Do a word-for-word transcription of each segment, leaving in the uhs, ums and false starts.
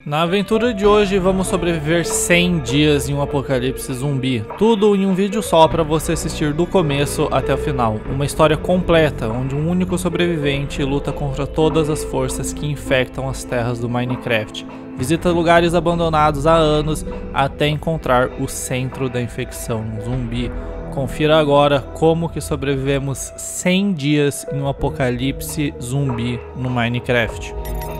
Na aventura de hoje vamos sobreviver cem dias em um apocalipse zumbi, tudo em um vídeo só para você assistir do começo até o final, uma história completa onde um único sobrevivente luta contra todas as forças que infectam as terras do Minecraft, visita lugares abandonados há anos até encontrar o centro da infecção zumbi. Confira agora como que sobrevivemos cem dias em um apocalipse zumbi no Minecraft.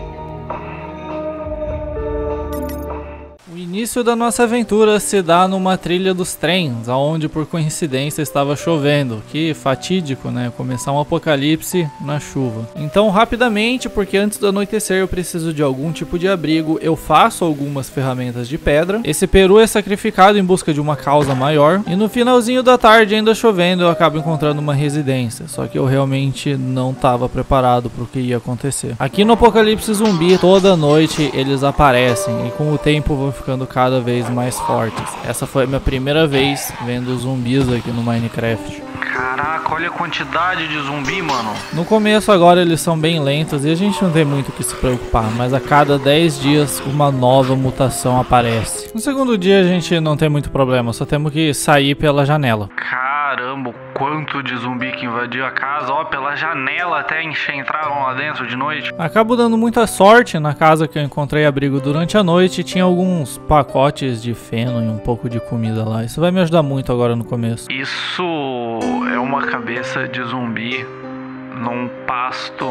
O início da nossa aventura se dá numa trilha dos trens, onde por coincidência estava chovendo. Que fatídico, né? Começar um apocalipse na chuva. Então rapidamente, porque antes do anoitecer eu preciso de algum tipo de abrigo, eu faço algumas ferramentas de pedra. Esse peru é sacrificado em busca de uma causa maior. E no finalzinho da tarde, ainda chovendo, eu acabo encontrando uma residência. Só que eu realmente não estava preparado para o que ia acontecer. Aqui no apocalipse zumbi, toda noite eles aparecem e com o tempo vão ficando cada vez mais fortes. Essa foi a minha primeira vez vendo zumbis aqui no Minecraft. Caraca, olha a quantidade de zumbi, mano. No começo agora eles são bem lentos e a gente não tem muito o que se preocupar, mas a cada dez dias uma nova mutação aparece. No segundo dia a gente não tem muito problema, só temos que sair pela janela. Caramba, o quanto de zumbi que invadiu a casa, ó, pela janela até entraram lá dentro de noite. Acabo dando muita sorte na casa que eu encontrei abrigo durante a noite e tinha alguns pacotes de feno e um pouco de comida lá. Isso vai me ajudar muito agora no começo. Isso é uma cabeça de zumbi num pasto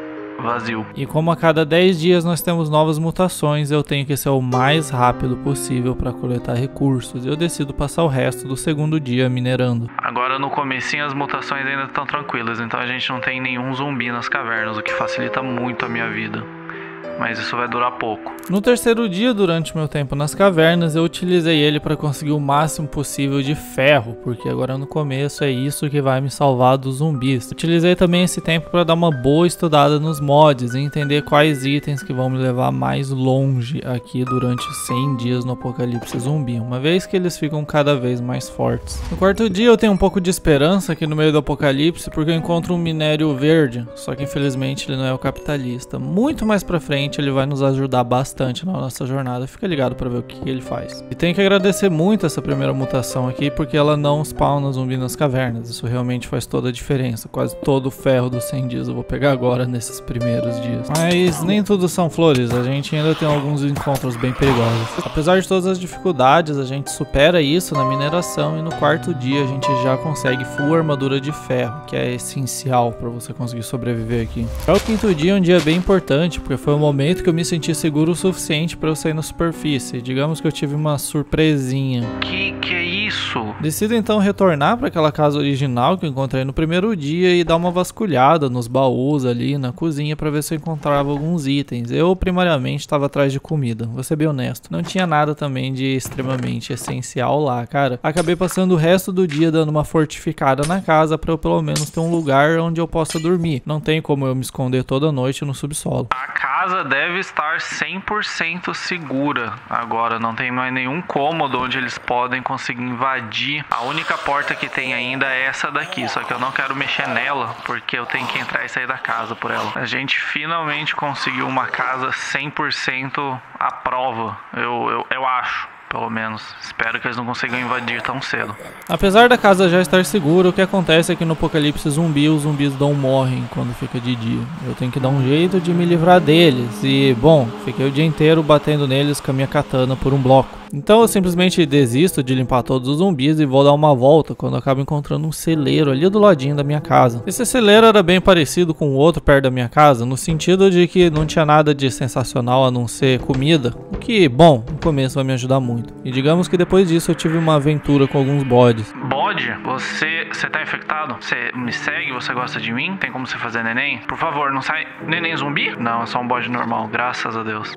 vazio. E como a cada dez dias nós temos novas mutações, eu tenho que ser o mais rápido possível para coletar recursos. Eu decido passar o resto do segundo dia minerando. Agora no comecinho as mutações ainda estão tranquilas, então a gente não tem nenhum zumbi nas cavernas, o que facilita muito a minha vida. Mas isso vai durar pouco. No terceiro dia, durante meu tempo nas cavernas, eu utilizei ele para conseguir o máximo possível de ferro, porque agora no começo é isso que vai me salvar dos zumbis. Utilizei também esse tempo para dar uma boa estudada nos mods e entender quais itens que vão me levar mais longe aqui durante cem dias no apocalipse zumbi, uma vez que eles ficam cada vez mais fortes. No quarto dia eu tenho um pouco de esperança aqui no meio do apocalipse, porque eu encontro um minério verde, só que infelizmente ele não é o capitalista. Muito mais pra frente ele vai nos ajudar bastante na nossa jornada, fica ligado para ver o que ele faz. E tem que agradecer muito essa primeira mutação aqui, porque ela não spawna zumbi nas cavernas, isso realmente faz toda a diferença. Quase todo o ferro dos cem dias eu vou pegar agora nesses primeiros dias. Mas nem tudo são flores, a gente ainda tem alguns encontros bem perigosos. Apesar de todas as dificuldades, a gente supera isso na mineração e no quarto dia a gente já consegue full armadura de ferro, que é essencial para você conseguir sobreviver aqui. É o quinto dia, um dia bem importante, porque foi o momento que eu me senti seguro o suficiente para eu sair na superfície. Digamos que eu tive uma surpresinha. Que que é isso? Decido então retornar para aquela casa original que eu encontrei no primeiro dia e dar uma vasculhada nos baús ali na cozinha para ver se eu encontrava alguns itens. Eu primariamente estava atrás de comida, vou ser bem honesto. Não tinha nada também de extremamente essencial lá, cara. Acabei passando o resto do dia dando uma fortificada na casa para eu pelo menos ter um lugar onde eu possa dormir. Não tem como eu me esconder toda noite no subsolo. A casa deve estar cem por cento segura agora, não tem mais nenhum cômodo onde eles podem conseguir invadir. A única porta que tem ainda é essa daqui, só que eu não quero mexer nela porque eu tenho que entrar e sair da casa por ela. A gente finalmente conseguiu uma casa cem por cento à prova, eu, eu, eu acho. Pelo menos. Espero que eles não consigam invadir tão cedo. Apesar da casa já estar segura, o que acontece é que no apocalipse zumbi, os zumbis não morrem quando fica de dia. Eu tenho que dar um jeito de me livrar deles. E, bom, fiquei o dia inteiro batendo neles com a minha katana por um bloco. Então eu simplesmente desisto de limpar todos os zumbis e vou dar uma volta quando eu acabo encontrando um celeiro ali do ladinho da minha casa. Esse celeiro era bem parecido com o outro perto da minha casa, no sentido de que não tinha nada de sensacional a não ser comida, o que, bom, no começo vai me ajudar muito. E digamos que depois disso eu tive uma aventura com alguns bodes. Bode? Você, você tá infectado? Você me segue? Você gosta de mim? Tem como você fazer neném? Por favor, não sai neném zumbi? Não, é só um bode normal, graças a Deus.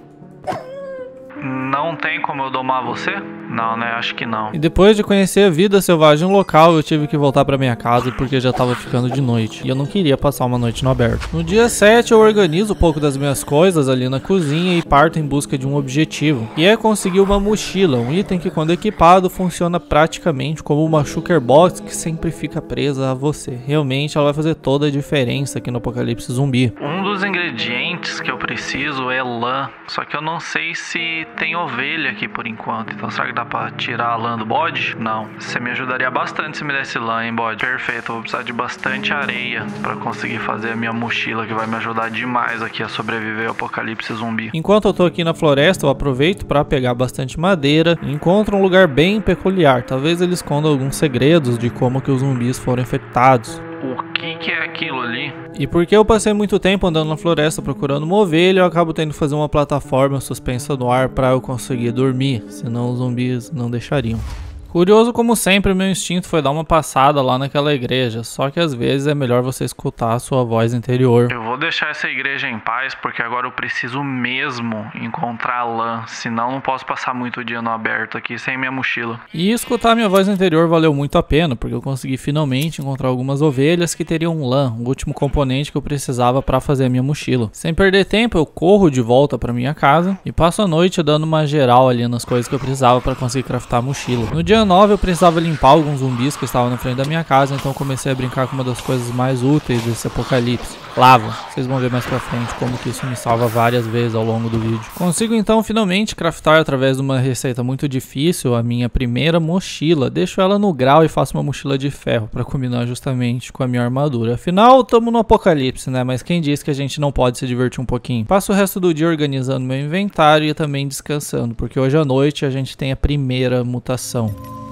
Não tem como eu domar você? Não, né? Acho que não. E depois de conhecer a vida selvagem local, eu tive que voltar pra minha casa porque já tava ficando de noite. E eu não queria passar uma noite no aberto. No dia sete eu organizo um pouco das minhas coisas ali na cozinha e parto em busca de um objetivo. E é conseguir uma mochila, um item que quando equipado funciona praticamente como uma shulker box que sempre fica presa a você. Realmente ela vai fazer toda a diferença aqui no apocalipse zumbi. Um dos ingredientes sementes que eu preciso é lã. Só que eu não sei se tem ovelha aqui por enquanto. Então será que dá pra tirar a lã do bode? Não. Você me ajudaria bastante se me desse lã, hein, bode? Perfeito, eu vou precisar de bastante areia pra conseguir fazer a minha mochila, que vai me ajudar demais aqui a sobreviver ao apocalipse zumbi. Enquanto eu tô aqui na floresta, eu aproveito pra pegar bastante madeira e encontro um lugar bem peculiar. Talvez ele esconda alguns segredos de como que os zumbis foram infectados. O que que é aquilo ali? E porque eu passei muito tempo andando na floresta procurando uma ovelha, eu acabo tendo que fazer uma plataforma suspensa no ar para eu conseguir dormir, senão os zumbis não deixariam. Curioso como sempre, meu instinto foi dar uma passada lá naquela igreja, só que às vezes é melhor você escutar a sua voz interior. Eu vou deixar essa igreja em paz, porque agora eu preciso mesmo encontrar lã, senão não posso passar muito dia no aberto aqui sem minha mochila. E escutar minha voz interior valeu muito a pena, porque eu consegui finalmente encontrar algumas ovelhas que teriam lã, o último componente que eu precisava para fazer a minha mochila. Sem perder tempo, eu corro de volta para minha casa e passo a noite dando uma geral ali nas coisas que eu precisava para conseguir craftar a mochila. No dia nove eu precisava limpar alguns zumbis que estavam na frente da minha casa, então comecei a brincar com uma das coisas mais úteis desse apocalipse: lava. Vocês vão ver mais pra frente como que isso me salva várias vezes ao longo do vídeo. Consigo então finalmente craftar através de uma receita muito difícil a minha primeira mochila. Deixo ela no grau e faço uma mochila de ferro para combinar justamente com a minha armadura. Afinal, estamos no apocalipse, né? Mas quem disse que a gente não pode se divertir um pouquinho? Passo o resto do dia organizando meu inventário e também descansando, porque hoje à noite a gente tem a primeira mutação.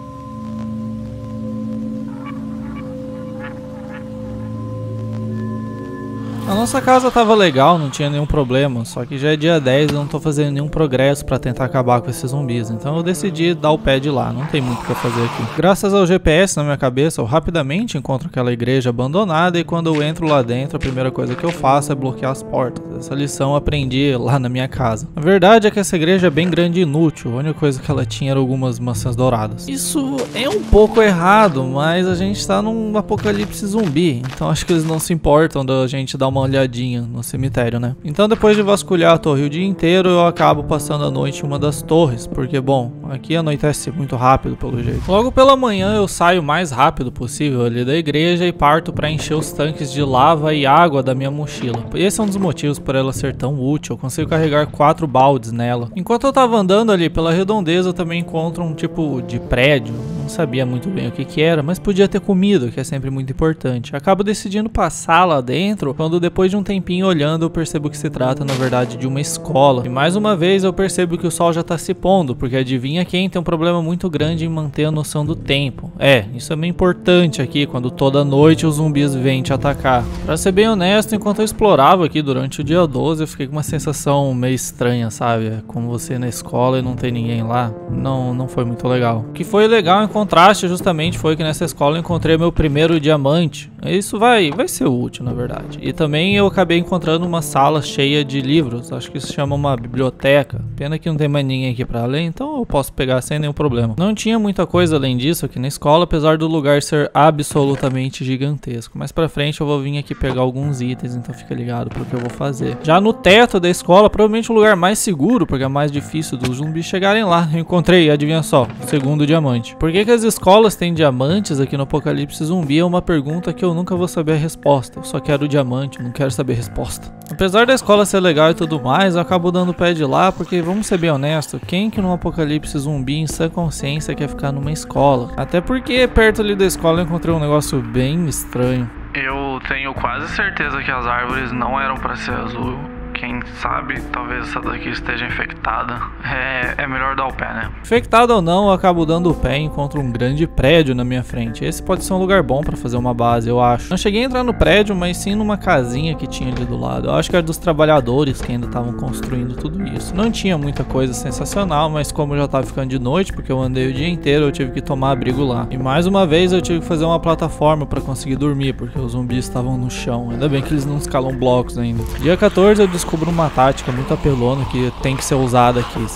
A nossa casa tava legal, não tinha nenhum problema, só que já é dia dez e eu não tô fazendo nenhum progresso pra tentar acabar com esses zumbis, então eu decidi dar o pé de lá, não tem muito o que eu fazer aqui. Graças ao G P S na minha cabeça, eu rapidamente encontro aquela igreja abandonada e quando eu entro lá dentro, a primeira coisa que eu faço é bloquear as portas. Essa lição eu aprendi lá na minha casa. A verdade é que essa igreja é bem grande e inútil, a única coisa que ela tinha era algumas maçãs douradas. Isso é um pouco errado, mas a gente tá num apocalipse zumbi, então acho que eles não se importam da gente dar uma olhadinha no cemitério, né? Então depois de vasculhar a torre o dia inteiro, eu acabo passando a noite em uma das torres, porque bom, aqui anoitece muito rápido pelo jeito. Logo pela manhã eu saio o mais rápido possível ali da igreja e parto para encher os tanques de lava e água da minha mochila. Esse é um dos motivos por ela ser tão útil, eu consigo carregar quatro baldes nela. Enquanto eu tava andando ali pela redondeza, eu também encontro um tipo de prédio, não sabia muito bem o que que era, mas podia ter comida, que é sempre muito importante. Acabo decidindo passar lá dentro, quando depois de um tempinho olhando eu percebo que se trata na verdade de uma escola. E mais uma vez eu percebo que o sol já tá se pondo, porque adivinha quem tem um problema muito grande em manter a noção do tempo. É, isso é bem importante aqui quando toda noite os zumbis vêm te atacar. Pra ser bem honesto, enquanto eu explorava aqui durante o dia doze, eu fiquei com uma sensação meio estranha, sabe? É como você na escola e não tem ninguém lá. Não, não foi muito legal. O que foi legal em contraste justamente foi que nessa escola eu encontrei meu primeiro diamante. Isso vai, vai ser útil, na verdade. E também eu acabei encontrando uma sala cheia de livros. Acho que isso se chama uma biblioteca. Pena que não tem mais ninguém aqui pra ler, então eu posso pegar sem nenhum problema. Não tinha muita coisa além disso aqui na escola, apesar do lugar ser absolutamente gigantesco. Mais pra frente eu vou vir aqui pegar alguns itens, então fica ligado pro que eu vou fazer. Já no teto da escola, provavelmente o lugar mais seguro, porque é mais difícil dos zumbis chegarem lá. Eu encontrei, adivinha só, o segundo diamante. Por que que as escolas têm diamantes aqui no Apocalipse Zumbi é uma pergunta que eu nunca vou saber a resposta. Eu só quero o diamante, não quero saber a resposta. Apesar da escola ser legal e tudo mais, eu acabo dando o pé de lá porque, vamos ser bem honestos, quem que num apocalipse zumbi em sã consciência quer ficar numa escola? Até porque perto ali da escola eu encontrei um negócio bem estranho. Eu tenho quase certeza que as árvores não eram para ser azul. Quem sabe, talvez essa daqui esteja infectada. É, é melhor dar o pé, né? Infectado ou não, eu acabo dando o pé e encontro um grande prédio na minha frente. Esse pode ser um lugar bom pra fazer uma base, eu acho. Não cheguei a entrar no prédio, mas sim numa casinha que tinha ali do lado. Eu acho que era dos trabalhadores que ainda estavam construindo tudo isso. Não tinha muita coisa sensacional, mas como já tava ficando de noite, porque eu andei o dia inteiro, eu tive que tomar abrigo lá. E mais uma vez eu tive que fazer uma plataforma pra conseguir dormir, porque os zumbis estavam no chão. Ainda bem que eles não escalam blocos ainda. Dia quatorze eu descobri uma tática muito apelona que tem que ser usada aqui, senão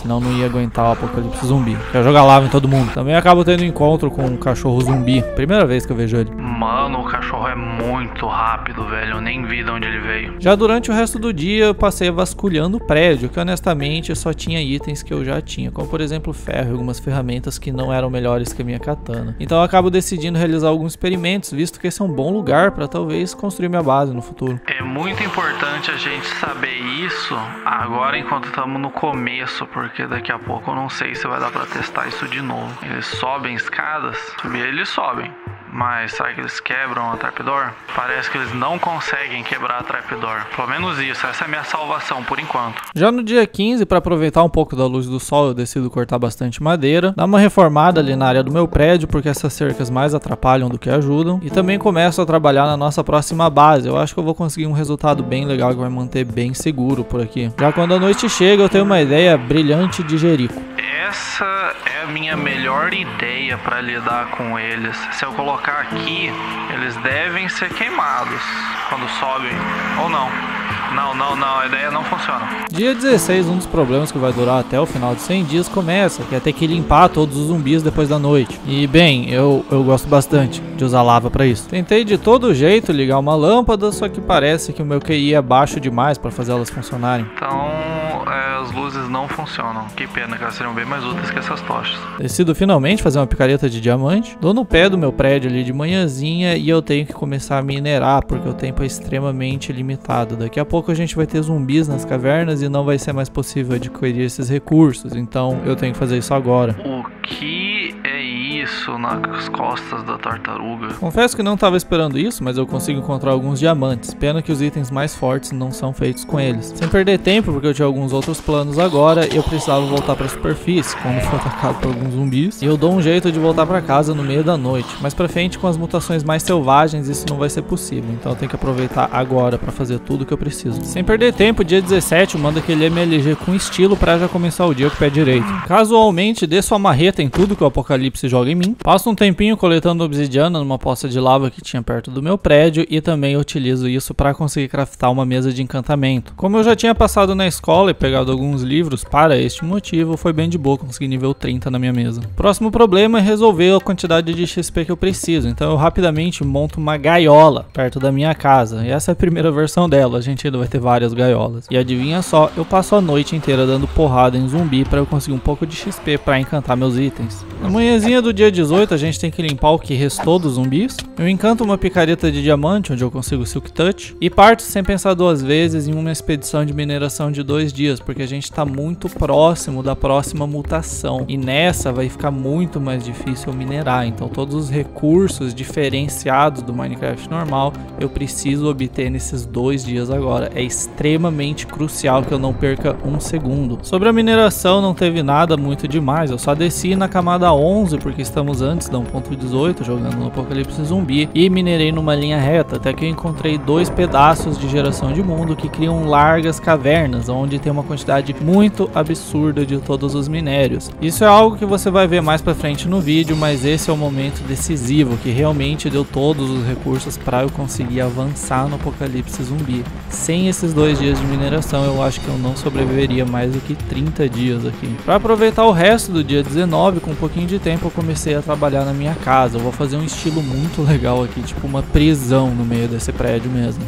senão não ia aguentar o apocalipse zumbi. Quer jogar lava em todo mundo. Também acabo tendo encontro com um cachorro zumbi. Primeira vez que eu vejo ele. Mano, o cachorro é muito rápido, velho. Eu nem vi de onde ele veio. Já durante o resto do dia, eu passei vasculhando o prédio, que honestamente só tinha itens que eu já tinha, como por exemplo ferro e algumas ferramentas que não eram melhores que a minha katana. Então eu acabo decidindo realizar alguns experimentos, visto que esse é um bom lugar para talvez construir minha base no futuro. É muito importante a gente saber isso agora enquanto estamos no começo, porque daqui a pouco eu não sei se vai dar para testar isso de novo. Eles sobem escadas, subir eles sobem. Mas será que eles quebram a trapdoor? Parece que eles não conseguem quebrar a trapdoor. Pelo menos isso, essa é a minha salvação por enquanto. Já no dia quinze, para aproveitar um pouco da luz do sol, eu decido cortar bastante madeira, dar uma reformada ali na área do meu prédio, porque essas cercas mais atrapalham do que ajudam, e também começo a trabalhar na nossa próxima base. Eu acho que eu vou conseguir um resultado bem legal que vai manter bem seguro por aqui. Já quando a noite chega, eu tenho uma ideia brilhante de Jerico. Essa é a minha melhor ideia para lidar com eles. Se eu colocar aqui, eles devem ser queimados quando sobem, ou não. Não, não, não, a ideia não funciona. Dia dezesseis, um dos problemas que vai durar até o final de cem dias começa, que é ter que limpar todos os zumbis depois da noite. E bem, eu, eu gosto bastante de usar lava pra isso. Tentei de todo jeito ligar uma lâmpada, só que parece que o meu Q I é baixo demais pra fazer elas funcionarem. Então, é, as luzes não funcionam. Que pena, que elas seriam bem mais úteis que essas tochas. Decido finalmente fazer uma picareta de diamante. Dou no pé do meu prédio ali de manhãzinha e eu tenho que começar a minerar, porque o tempo é extremamente limitado. Daqui a pouco a gente vai ter zumbis nas cavernas e não vai ser mais possível adquirir esses recursos, então eu tenho que fazer isso agora. O que é isso nas costas da tartaruga? Confesso que não estava esperando isso, mas eu consigo encontrar alguns diamantes. Pena que os itens mais fortes não são feitos com eles. Sem perder tempo, porque eu tinha alguns outros planos agora, eu precisava voltar para a superfície quando for atacado por alguns zumbis. E eu dou um jeito de voltar para casa no meio da noite. Mais pra frente, com as mutações mais selvagens, isso não vai ser possível. Então eu tenho que aproveitar agora para fazer tudo que eu preciso. Sem perder tempo, dia dezessete, eu mando aquele M L G com estilo para já começar o dia com o pé direito. Casualmente, desço a marreta em tudo que o apocalipse joga em mim. Passo um tempinho coletando obsidiana numa poça de lava que tinha perto do meu prédio e também utilizo isso para conseguir craftar uma mesa de encantamento. Como eu já tinha passado na escola e pegado alguns livros para este motivo, foi bem de boa conseguir nível trinta na minha mesa. Próximo problema é resolver a quantidade de X P que eu preciso, então eu rapidamente monto uma gaiola perto da minha casa. E essa é a primeira versão dela, a gente ainda vai ter várias gaiolas. E adivinha só, eu passo a noite inteira dando porrada em zumbi para eu conseguir um pouco de X P para encantar meus itens. Na manhãzinha do dia dezoito, a gente tem que limpar o que restou dos zumbis. Eu encanto uma picareta de diamante, onde eu consigo Silk Touch, e parto sem pensar duas vezes em uma expedição de mineração de dois dias, porque a gente está muito próximo da próxima mutação. E nessa vai ficar muito mais difícil minerar, então todos os recursos diferenciados do Minecraft normal, eu preciso obter nesses dois dias agora. É extremamente crucial que eu não perca um segundo. Sobre a mineração não teve nada muito demais, eu só desci na camada onze porque estamos antes da um ponto dezoito jogando no apocalipse zumbi e minerei numa linha reta até que eu encontrei dois pedaços de geração de mundo que criam largas cavernas onde tem uma quantidade muito absurda de todos os minérios. Isso é algo que você vai ver mais pra frente no vídeo, mas esse é o momento decisivo que realmente deu todos os recursos para eu conseguir avançar no apocalipse zumbi. Sem esses dois dias de mineração, eu acho que eu não sobreviveria mais do que trinta dias aqui. Para aproveitar o resto do dia dezenove, com um pouquinho de tempo, eu comecei a trabalhar na minha casa. Eu vou fazer um estilo muito legal aqui, tipo uma prisão no meio desse prédio mesmo.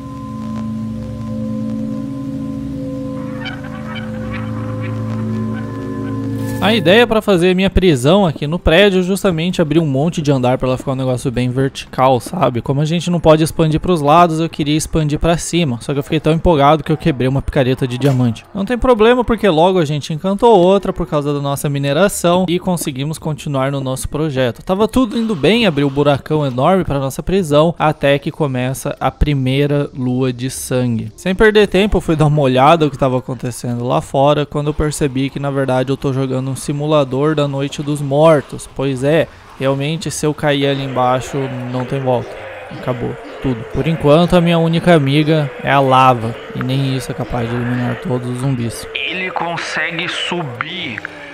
A ideia para fazer minha prisão aqui no prédio é justamente abrir um monte de andar para ela ficar um negócio bem vertical, sabe? Como a gente não pode expandir para os lados, eu queria expandir para cima, só que eu fiquei tão empolgado que eu quebrei uma picareta de diamante. Não tem problema porque logo a gente encantou outra por causa da nossa mineração e conseguimos continuar no nosso projeto. Tava tudo indo bem, abri um buracão enorme para nossa prisão, até que começa a primeira lua de sangue. Sem perder tempo, eu fui dar uma olhada no que estava acontecendo lá fora, quando eu percebi que na verdade eu tô jogando um simulador da Noite dos Mortos. Pois é, realmente se eu cair ali embaixo não tem volta, acabou tudo. Por enquanto a minha única amiga é a lava e nem isso é capaz de eliminar todos os zumbis. Ele consegue subir a lava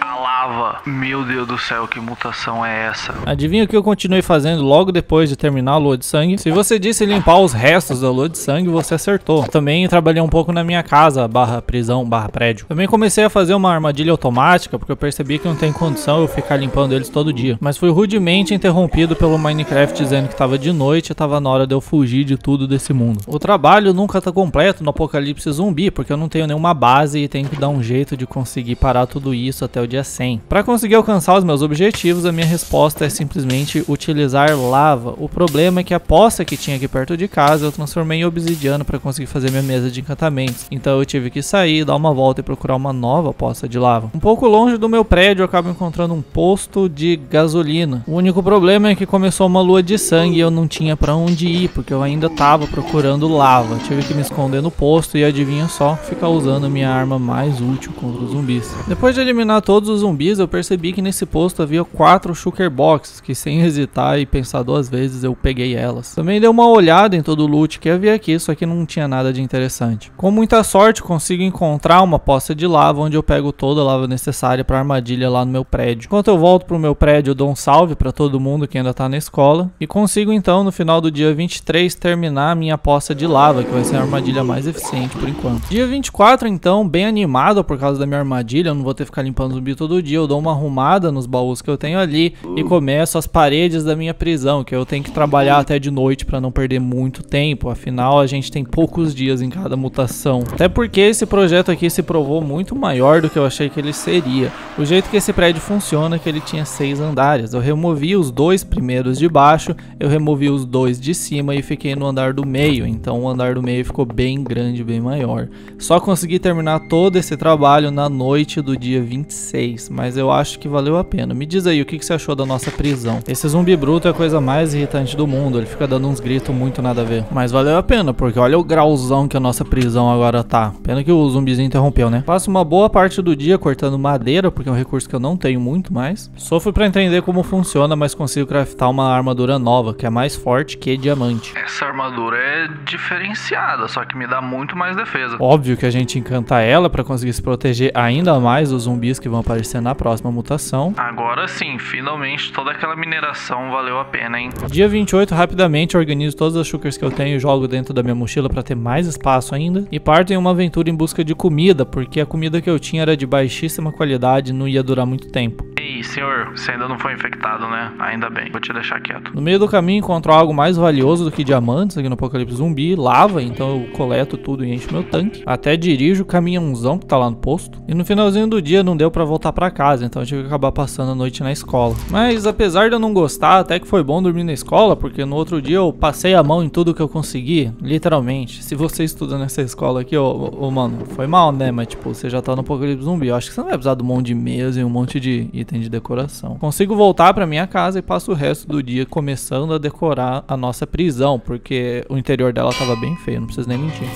lava. Meu Deus do céu, que mutação é essa? Adivinha o que eu continuei fazendo logo depois de terminar a lua de sangue? Se você disse limpar os restos da lua de sangue, você acertou. Também trabalhei um pouco na minha casa, barra prisão, barra prédio. Também comecei a fazer uma armadilha automática, porque eu percebi que não tem condição eu ficar limpando eles todo dia. Mas fui rudemente interrompido pelo Minecraft dizendo que tava de noite e tava na hora de eu fugir de tudo desse mundo. O trabalho nunca tá completo no apocalipse zumbi, porque eu não tenho nenhuma base e tenho que dar um jeito de conseguir parar tudo isso até o dia cem. Para conseguir alcançar os meus objetivos, a minha resposta é simplesmente utilizar lava. O problema é que a poça que tinha aqui perto de casa eu transformei em obsidiana para conseguir fazer minha mesa de encantamentos. Então eu tive que sair, dar uma volta e procurar uma nova poça de lava. Um pouco longe do meu prédio eu acabo encontrando um posto de gasolina. O único problema é que começou uma lua de sangue e eu não tinha para onde ir, porque eu ainda tava procurando lava. Tive que me esconder no posto e adivinha só, ficar usando a minha arma mais útil contra os zumbis. Depois de eliminar todos os zumbis, eu percebi que nesse posto havia quatro shulker boxes, que sem hesitar e pensar duas vezes eu peguei elas. Também dei uma olhada em todo o loot que havia aqui, só que não tinha nada de interessante. Com muita sorte consigo encontrar uma poça de lava onde eu pego toda a lava necessária para armadilha lá no meu prédio. Enquanto eu volto pro meu prédio eu dou um salve para todo mundo que ainda tá na escola e consigo então no final do dia vinte e três terminar a minha poça de lava, que vai ser a armadilha mais eficiente por enquanto. Dia vinte e quatro então, bem animado por causa da minha armadilha, eu não vou ter que ficar limpando zumbi todo dia, eu dou uma arrumada nos baús que eu tenho ali e começo as paredes da minha prisão, que eu tenho que trabalhar até de noite para não perder muito tempo, afinal a gente tem poucos dias em cada mutação. Até porque esse projeto aqui se provou muito maior do que eu achei que ele seria. O jeito que esse prédio funciona é que ele tinha seis andares, eu removi os dois primeiros de baixo, eu removi os dois de cima e fiquei no andar do meio, então o andar do meio ficou bem grande, bem maior. Só consegui terminar todo esse trabalho na noite do dia vinte e seis, mas eu acho que valeu a pena. Me diz aí, o que, que você achou da nossa prisão? Esse zumbi bruto é a coisa mais irritante do mundo, ele fica dando uns gritos muito nada a ver. Mas valeu a pena, porque olha o grauzão que a nossa prisão agora tá. Pena que o zumbizinho interrompeu, né? Passo uma boa parte do dia cortando madeira, porque é um recurso que eu não tenho muito mais. Sofro pra entender como funciona, mas consigo craftar uma armadura nova, que é mais forte que diamante. Essa armadura é diferenciada, só que me dá muito mais defesa. Óbvio que a gente encanta ela pra conseguir se proteger ainda mais dos zumbis que vão aparecer na próxima mutação. Agora sim, finalmente toda aquela mineração valeu a pena, hein? Dia vinte e oito, rapidamente organizo todas as shulkers que eu tenho e jogo dentro da minha mochila pra ter mais espaço ainda. E parto em uma aventura em busca de comida, porque a comida que eu tinha era de baixíssima qualidade e não ia durar muito tempo. Ei, senhor, você ainda não foi infectado, né? Ainda bem, vou te deixar quieto. No meio do caminho encontro algo mais valioso do que diamantes aqui no apocalipse zumbi, lava, então eu coleto tudo e encho meu tanque. Até dirijo o caminhãozão que tá lá no posto. E no finalzinho do dia não deu pra voltar pra casa, então eu tive que acabar passando a noite na escola. Mas apesar de eu não gostar, até que foi bom dormir na escola, porque no outro dia eu passei a mão em tudo que eu consegui, literalmente. Se você estuda nessa escola aqui, ô, ô, ô mano, foi mal, né? Mas tipo, você já tá no apocalipse zumbi, eu acho que você não vai precisar de um monte de mesa e um monte de item de decoração. Consigo voltar pra minha casa e passo o resto do dia começando a decorar a nossa prisão, porque o interior dela tava bem feio, não preciso nem mentir.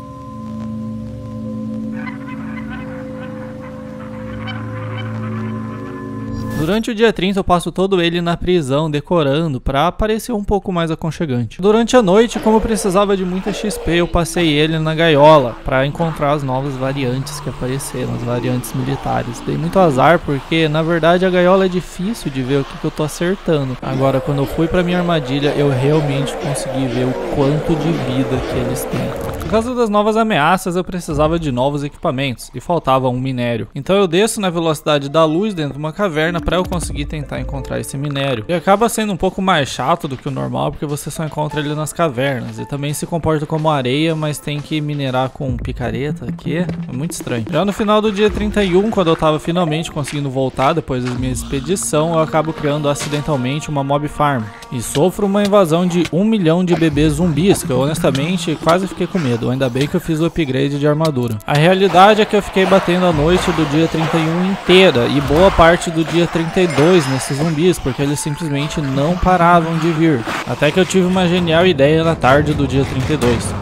Durante o dia trinta eu passo todo ele na prisão, decorando, pra parecer um pouco mais aconchegante. Durante a noite, como eu precisava de muita X P, eu passei ele na gaiola, pra encontrar as novas variantes que apareceram, as variantes militares. Dei muito azar, porque na verdade a gaiola é difícil de ver o que, que eu tô acertando. Agora, quando eu fui pra minha armadilha, eu realmente consegui ver o quanto de vida que eles têm. Por causa das novas ameaças, eu precisava de novos equipamentos, e faltava um minério. Então eu desço na velocidade da luz dentro de uma caverna pra eu conseguir tentar encontrar esse minério. E acaba sendo um pouco mais chato do que o normal, porque você só encontra ele nas cavernas. E também se comporta como areia, mas tem que minerar com picareta, que é muito estranho. Já no final do dia trinta e um, quando eu tava finalmente conseguindo voltar depois da minha expedição, eu acabo criando acidentalmente uma mob farm. E sofro uma invasão de um milhão de bebês zumbis, que eu honestamente quase fiquei com medo. Ainda bem que eu fiz o upgrade de armadura. A realidade é que eu fiquei batendo a noite do dia trinta e um inteira e boa parte do dia trinta e dois nesses zumbis, porque eles simplesmente não paravam de vir. Até que eu tive uma genial ideia na tarde do dia trinta e dois.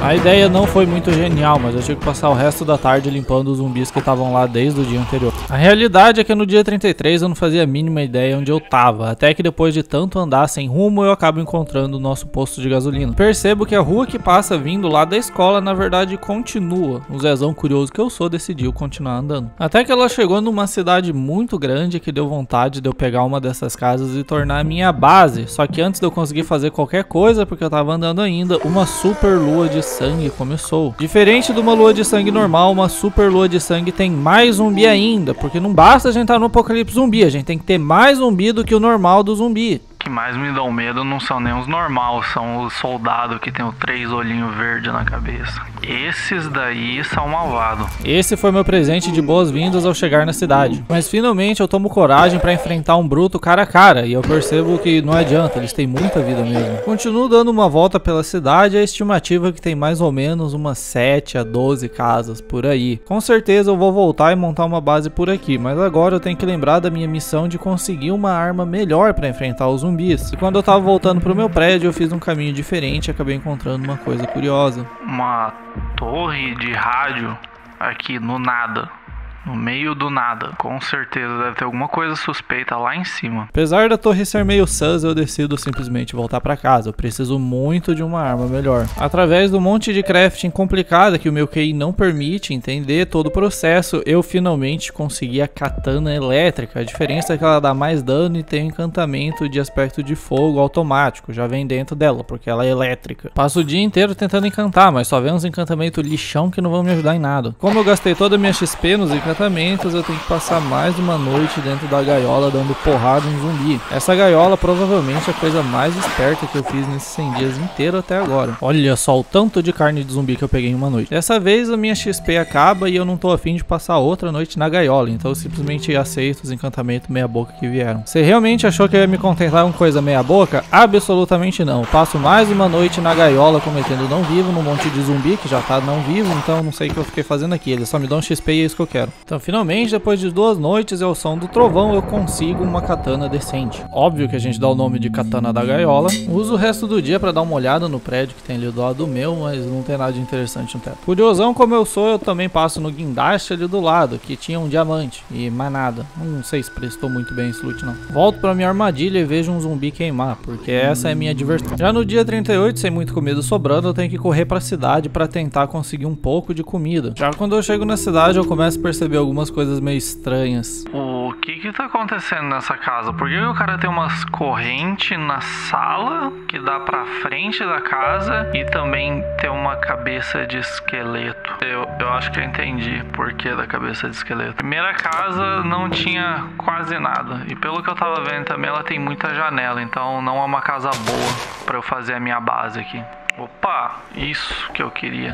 A ideia não foi muito genial, mas eu tive que passar o resto da tarde limpando os zumbis que estavam lá desde o dia anterior. A realidade é que no dia trinta e três eu não fazia a mínima ideia onde eu tava, até que depois de tanto andar sem rumo eu acabo encontrando o nosso posto de gasolina. Percebo que a rua que passa vindo lá da escola na verdade continua. O Zezão curioso que eu sou decidiu continuar andando. Até que ela chegou numa cidade muito grande que deu vontade de eu pegar uma dessas casas e tornar a minha base. Só que antes de eu conseguir fazer qualquer coisa, porque eu tava andando ainda, uma super lua de sangue começou. Diferente de uma lua de sangue normal, uma super lua de sangue tem mais zumbi ainda, porque não basta a gente estar no apocalipse zumbi, a gente tem que ter mais zumbi do que o normal do zumbi. Que mais me dão medo não são nem os normais, são os soldados que tem os três olhinhos verdes na cabeça. Esses daí são malvados. Esse foi meu presente de boas-vindas ao chegar na cidade. Mas finalmente eu tomo coragem pra enfrentar um bruto cara a cara, e eu percebo que não adianta, eles têm muita vida mesmo. Continuo dando uma volta pela cidade, a estimativa é que tem mais ou menos umas sete a doze casas por aí. Com certeza eu vou voltar e montar uma base por aqui, mas agora eu tenho que lembrar da minha missão de conseguir uma arma melhor pra enfrentar os zumbis. E quando eu tava voltando pro meu prédio, eu fiz um caminho diferente e acabei encontrando uma coisa curiosa. Uma torre de rádio aqui no nada. No meio do nada. Com certeza deve ter alguma coisa suspeita lá em cima. Apesar da torre ser meio sus, eu decido simplesmente voltar pra casa. Eu preciso muito de uma arma melhor. Através do monte de crafting complicada que o meu Q I não permite entender todo o processo, eu finalmente consegui a katana elétrica. A diferença é que ela dá mais dano e tem um encantamento de aspecto de fogo automático. Já vem dentro dela, porque ela é elétrica. Passo o dia inteiro tentando encantar, mas só vem uns encantamentos lixão que não vão me ajudar em nada. Como eu gastei toda a minha X P nos encantamentos, eu tenho que passar mais uma noite dentro da gaiola dando porrada em zumbi. Essa gaiola provavelmente é a coisa mais esperta que eu fiz nesses cem dias inteiro até agora. Olha só o tanto de carne de zumbi que eu peguei em uma noite. Dessa vez a minha X P acaba e eu não tô afim de passar outra noite na gaiola, então eu simplesmente aceito os encantamentos meia boca que vieram. Você realmente achou que eu ia me contentar com coisa meia boca? Absolutamente não. Passo mais uma noite na gaiola cometendo não vivo num monte de zumbi que já tá não vivo, então não sei o que eu fiquei fazendo aqui. Eles só me dão X P e é isso que eu quero. Então finalmente, depois de duas noites e ao som do trovão, eu consigo uma katana decente. Óbvio que a gente dá o nome de katana da gaiola. Uso o resto do dia pra dar uma olhada no prédio que tem ali do lado do meu, mas não tem nada de interessante no teto. Curiosão como eu sou, eu também passo no guindaste ali do lado, que tinha um diamante e mais nada. Não sei se prestou muito bem esse loot não. Volto pra minha armadilha e vejo um zumbi queimar, porque essa é a minha diversão. Já no dia trinta e oito, sem muito comida sobrando, eu tenho que correr pra cidade pra tentar conseguir um pouco de comida. Já quando eu chego na cidade, eu começo a perceber algumas coisas meio estranhas. O que que tá acontecendo nessa casa? Por que o cara tem umas correntes na sala que dá pra frente da casa e também tem uma cabeça de esqueleto? Eu, eu acho que eu entendi por que da cabeça de esqueleto. Primeira casa não tinha quase nada e pelo que eu tava vendo também ela tem muita janela, então não é uma casa boa pra eu fazer a minha base aqui. Opa, isso que eu queria.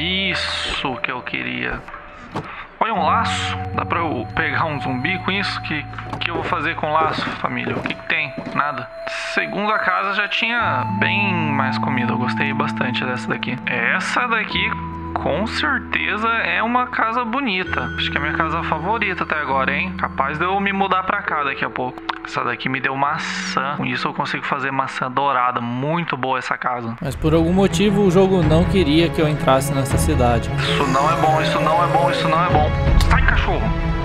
Isso que eu queria. Olha um laço, dá pra eu pegar um zumbi com isso? Que que eu vou fazer com laço, família? O que que tem? Nada. Segunda casa já tinha bem mais comida, eu gostei bastante dessa daqui. Essa daqui com certeza é uma casa bonita. Acho que é a minha casa favorita até agora, hein? Capaz de eu me mudar pra cá daqui a pouco. Essa daqui me deu maçã. Com isso eu consigo fazer maçã dourada. Muito boa essa casa. Mas por algum motivo o jogo não queria que eu entrasse nessa cidade. Isso não é bom, isso não é bom, isso não é bom. Sai, cachorro!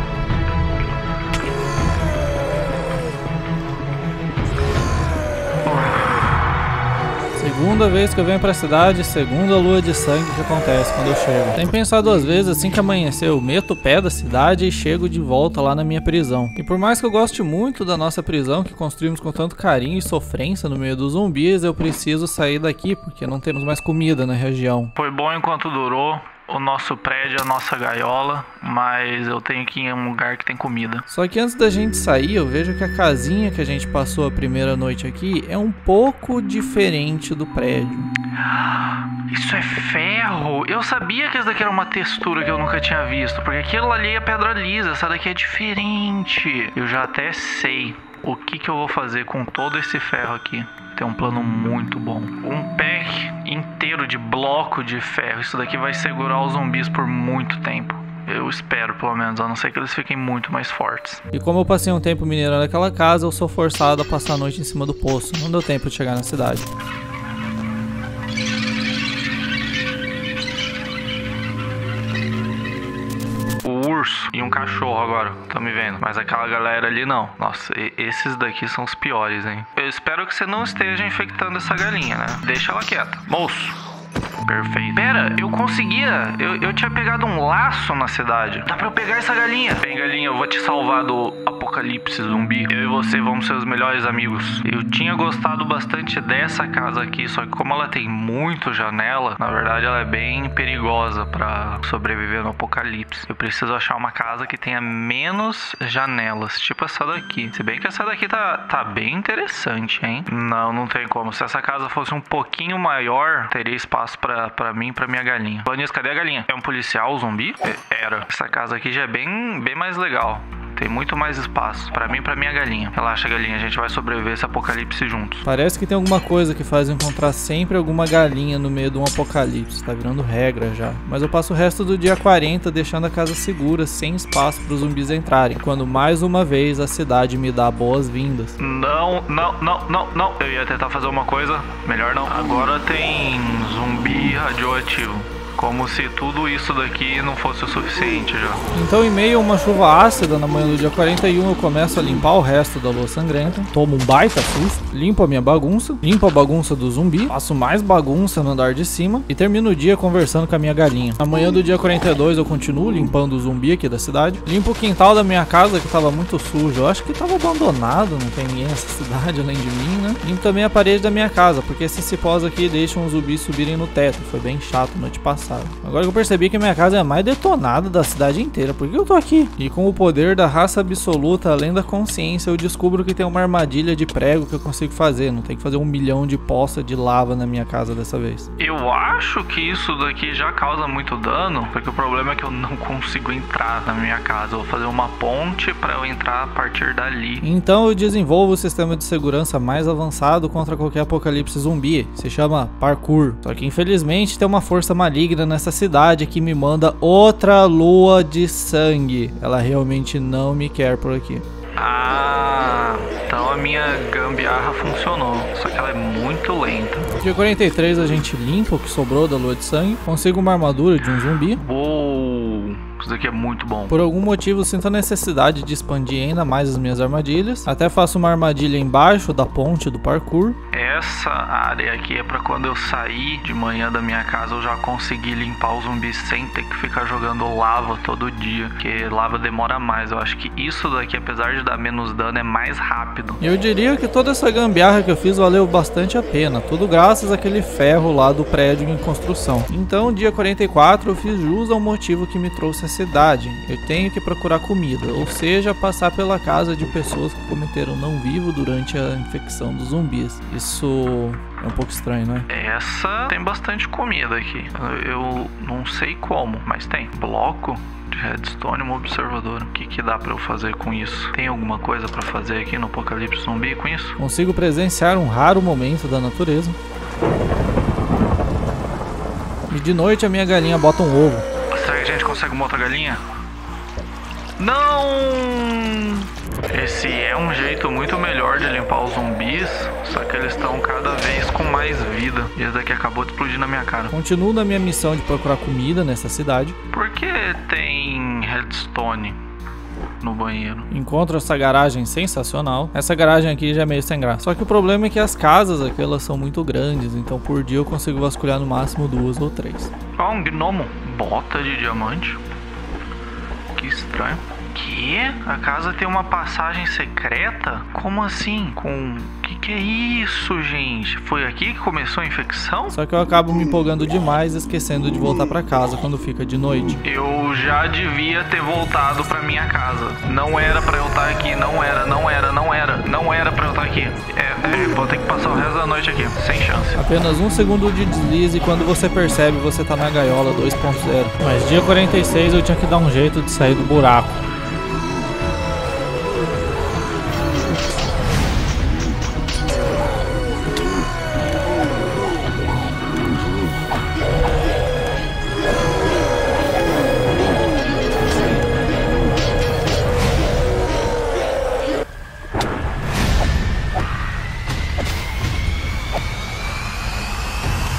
Segunda vez que eu venho pra cidade, segunda lua de sangue que acontece quando eu chego. Sem pensar duas vezes, assim que amanhecer, eu meto o pé da cidade e chego de volta lá na minha prisão. E por mais que eu goste muito da nossa prisão, que construímos com tanto carinho e sofrência no meio dos zumbis, eu preciso sair daqui, porque não temos mais comida na região. Foi bom enquanto durou. O nosso prédio, a nossa gaiola, mas eu tenho que ir em um lugar que tem comida. Só que antes da gente sair, eu vejo que a casinha que a gente passou a primeira noite aqui é um pouco diferente do prédio. Isso é ferro! Eu sabia que essa daqui era uma textura que eu nunca tinha visto, porque aquilo ali é pedra lisa, essa daqui é diferente. Eu já até sei o que que eu vou fazer com todo esse ferro aqui. Tem um plano muito bom. Um pack inteiro de bloco de ferro. Isso daqui vai segurar os zumbis por muito tempo. Eu espero, pelo menos, a não ser que eles fiquem muito mais fortes. E como eu passei um tempo minerando aquela casa, eu sou forçado a passar a noite em cima do poço. Não deu tempo de chegar na cidade. e um cachorro agora, tá me vendo? Mas aquela galera ali não. Nossa, esses daqui são os piores, hein? Eu espero que você não esteja infectando essa galinha, né? Deixa ela quieta. Moço. Perfeito. Pera, eu conseguia. Eu, eu tinha pegado um laço na cidade. Dá pra eu pegar essa galinha. Bem, galinha, eu vou te salvar do apocalipse zumbi. Eu e você vamos ser os melhores amigos. Eu tinha gostado bastante dessa casa aqui, só que como ela tem muito janela, na verdade ela é bem perigosa pra sobreviver no apocalipse. Eu preciso achar uma casa que tenha menos janelas, tipo essa daqui. Se bem que essa daqui tá, tá bem interessante, hein? Não, não tem como. Se essa casa fosse um pouquinho maior, teria espaço Pra, pra mim e pra minha galinha. Vanessa, cadê a galinha? É um policial zumbi? É, era. Essa casa aqui já é bem, bem mais legal. Tem muito mais espaço pra mim e pra minha galinha. Relaxa, galinha, a gente vai sobreviver esse apocalipse juntos. Parece que tem alguma coisa que faz encontrar sempre alguma galinha no meio de um apocalipse. Tá virando regra já. Mas eu passo o resto do dia quarenta deixando a casa segura, sem espaço pros zumbis entrarem. Quando mais uma vez a cidade me dá boas-vindas. Não, não, não, não, não. Eu ia tentar fazer uma coisa. Melhor não. Agora tem zumbi radioativo. Como se tudo isso daqui não fosse o suficiente já. Então, em meio a uma chuva ácida, na manhã do dia quarenta e um, eu começo a limpar o resto da lua sangrenta. Tomo um baita susto, limpo a minha bagunça, limpo a bagunça do zumbi, faço mais bagunça no andar de cima e termino o dia conversando com a minha galinha. Na manhã do dia quarenta e dois, eu continuo limpando o zumbi aqui da cidade. Limpo o quintal da minha casa, que tava muito sujo. Eu acho que tava abandonado, não tem ninguém nessa cidade além de mim, né? Limpo também a parede da minha casa, porque esses cipós aqui deixam os zumbis subirem no teto. Foi bem chato noite passada. Agora que eu percebi que minha casa é a mais detonada da cidade inteira, por que eu tô aqui? E com o poder da raça absoluta, além da consciência, eu descubro que tem uma armadilha de prego que eu consigo fazer. Não tem que fazer um milhão de poça de lava na minha casa dessa vez. Eu acho que isso daqui já causa muito dano, porque o problema é que eu não consigo entrar na minha casa. Eu vou fazer uma ponte pra eu entrar a partir dali. Então eu desenvolvo o sistema de segurança mais avançado contra qualquer apocalipse zumbi. Se chama parkour. Só que infelizmente tem uma força maligna nessa cidade que me manda outra lua de sangue. Ela realmente não me quer por aqui. Ah, então a minha gambiarra funcionou, só que ela é muito lenta. Dia quarenta e três a gente limpa o que sobrou da lua de sangue, consigo uma armadura de um zumbi. Uou, isso daqui é muito bom. Por algum motivo sinto a necessidade de expandir ainda mais as minhas armadilhas. Até faço uma armadilha embaixo da ponte do parkour. Essa área aqui é pra quando eu sair de manhã da minha casa eu já conseguir limpar os zumbis sem ter que ficar jogando lava todo dia, porque lava demora mais. Eu acho que isso daqui, apesar de dar menos dano, é mais rápido. Eu diria que toda essa gambiarra que eu fiz valeu bastante a pena, tudo graças àquele ferro lá do prédio em construção. Então, dia quarenta e quatro eu fiz jus ao motivo que me trouxe à cidade. Eu tenho que procurar comida, ou seja, passar pela casa de pessoas que cometeram não vivo durante a infecção dos zumbis. Isso é um pouco estranho, não é? Essa tem bastante comida aqui. Eu não sei como, mas tem. Bloco de redstone, uma observadora. O que que dá pra eu fazer com isso? Tem alguma coisa pra fazer aqui no apocalipse zumbi com isso? Consigo presenciar um raro momento da natureza. E de noite a minha galinha bota um ovo. Será que a gente consegue uma outra galinha? Não! Esse é um jeito muito melhor de limpar os zumbis, só que eles estão cada vez com mais vida. E esse daqui acabou de explodir na minha cara. Continuo na minha missão de procurar comida nessa cidade. Por que tem redstone no banheiro? Encontro essa garagem sensacional. Essa garagem aqui já é meio sem graça. Só que o problema é que as casas aqui, elas são muito grandes, então por dia eu consigo vasculhar no máximo duas ou três. Ah, um gnomo. Bota de diamante. Que estranho. Que? A casa tem uma passagem secreta? Como assim? Com... Que que é isso, gente? Foi aqui que começou a infecção? Só que eu acabo me empolgando demais, esquecendo de voltar pra casa quando fica de noite. Eu já devia ter voltado pra minha casa. Não era pra eu estar aqui, não era, não era, não era, não era pra eu estar aqui. É, é, vou ter que passar o resto da noite aqui, sem chance. Apenas um segundo de deslize e quando você percebe, você tá na gaiola dois ponto zero. Mas dia quarenta e seis eu tinha que dar um jeito de sair do buraco.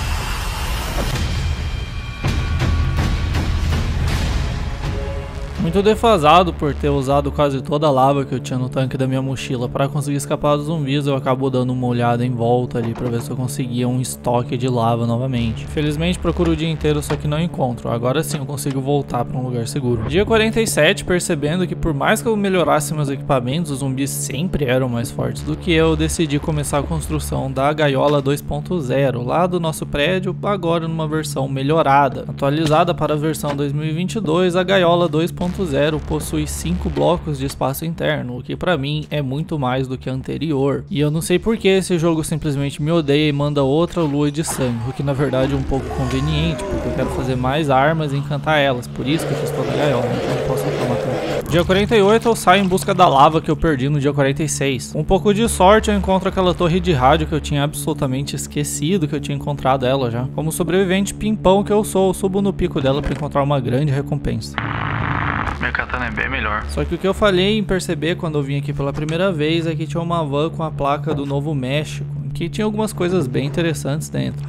Muito Muito defasado por ter usado quase toda a lava que eu tinha no tanque da minha mochila para conseguir escapar dos zumbis, eu acabo dando uma olhada em volta ali para ver se eu conseguia um estoque de lava novamente. Felizmente procuro o dia inteiro, só que não encontro. Agora sim eu consigo voltar para um lugar seguro. Dia quarenta e sete, percebendo que por mais que eu melhorasse meus equipamentos, os zumbis sempre eram mais fortes do que eu, decidi começar a construção da gaiola dois ponto zero lá do nosso prédio, agora numa versão melhorada. Atualizada para a versão dois mil e vinte e dois, a gaiola dois ponto zero possui cinco blocos de espaço interno, o que para mim é muito mais do que a anterior. E eu não sei por que esse jogo simplesmente me odeia e manda outra lua de sangue, o que na verdade é um pouco conveniente, porque eu quero fazer mais armas e encantar elas, por isso que eu fiz toda a gaiola, então eu posso reclamar tudo. Dia quarenta e oito eu saio em busca da lava que eu perdi no dia quarenta e seis. Com um pouco de sorte eu encontro aquela torre de rádio que eu tinha absolutamente esquecido que eu tinha encontrado ela já. Como sobrevivente pimpão que eu sou, eu subo no pico dela para encontrar uma grande recompensa. Minha katana é bem melhor. Só que o que eu falhei em perceber quando eu vim aqui pela primeira vez é que tinha uma van com a placa do Novo México, que tinha algumas coisas bem interessantes dentro.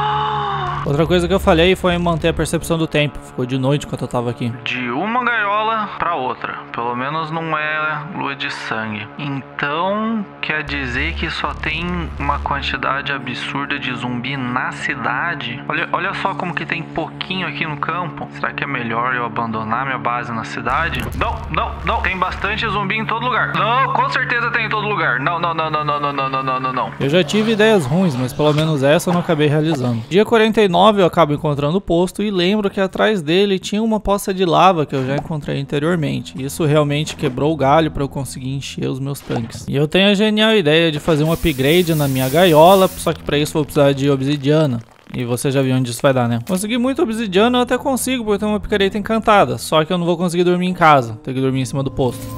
Outra coisa que eu falhei foi em manter a percepção do tempo. Ficou de noite enquanto eu tava aqui. De uma gaiola pra outra. Pelo menos não é lua de sangue. Então, quer dizer que só tem uma quantidade absurda de zumbi na cidade? Olha, olha só como que tem pouquinho aqui no campo. Será que é melhor eu abandonar minha base na cidade? Não, não, não. Tem bastante zumbi em todo lugar. Não, com certeza tem em todo lugar. Não, não, não, não, não, não, não, não, não, não. Eu já tive ideias ruins, mas pelo menos essa eu não acabei realizando. Dia quarenta e nove eu acabo encontrando o posto e lembro que atrás dele tinha uma poça de lava que eu já encontrei anteriormente. Isso realmente quebrou o galho para eu conseguir encher os meus tanques. E eu tenho a genial ideia de fazer um upgrade na minha gaiola, só que para isso vou precisar de obsidiana. E você já viu onde isso vai dar, né? Conseguir muito obsidiana eu até consigo, porque eu tenho uma picareta encantada. Só que eu não vou conseguir dormir em casa. Tenho que dormir em cima do posto.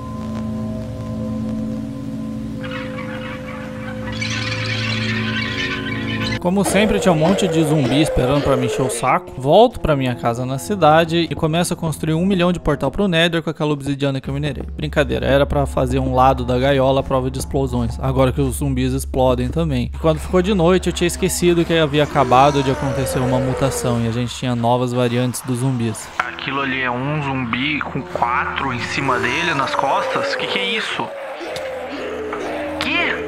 Como sempre, tinha um monte de zumbi esperando pra me encher o saco. Volto pra minha casa na cidade e começo a construir um milhão de portal pro Nether com aquela obsidiana que eu minerei. Brincadeira, era pra fazer um lado da gaiola à prova de explosões, agora que os zumbis explodem também. E quando ficou de noite, eu tinha esquecido que havia acabado de acontecer uma mutação e a gente tinha novas variantes dos zumbis. Aquilo ali é um zumbi com quatro em cima dele, nas costas? Que que é isso? Que?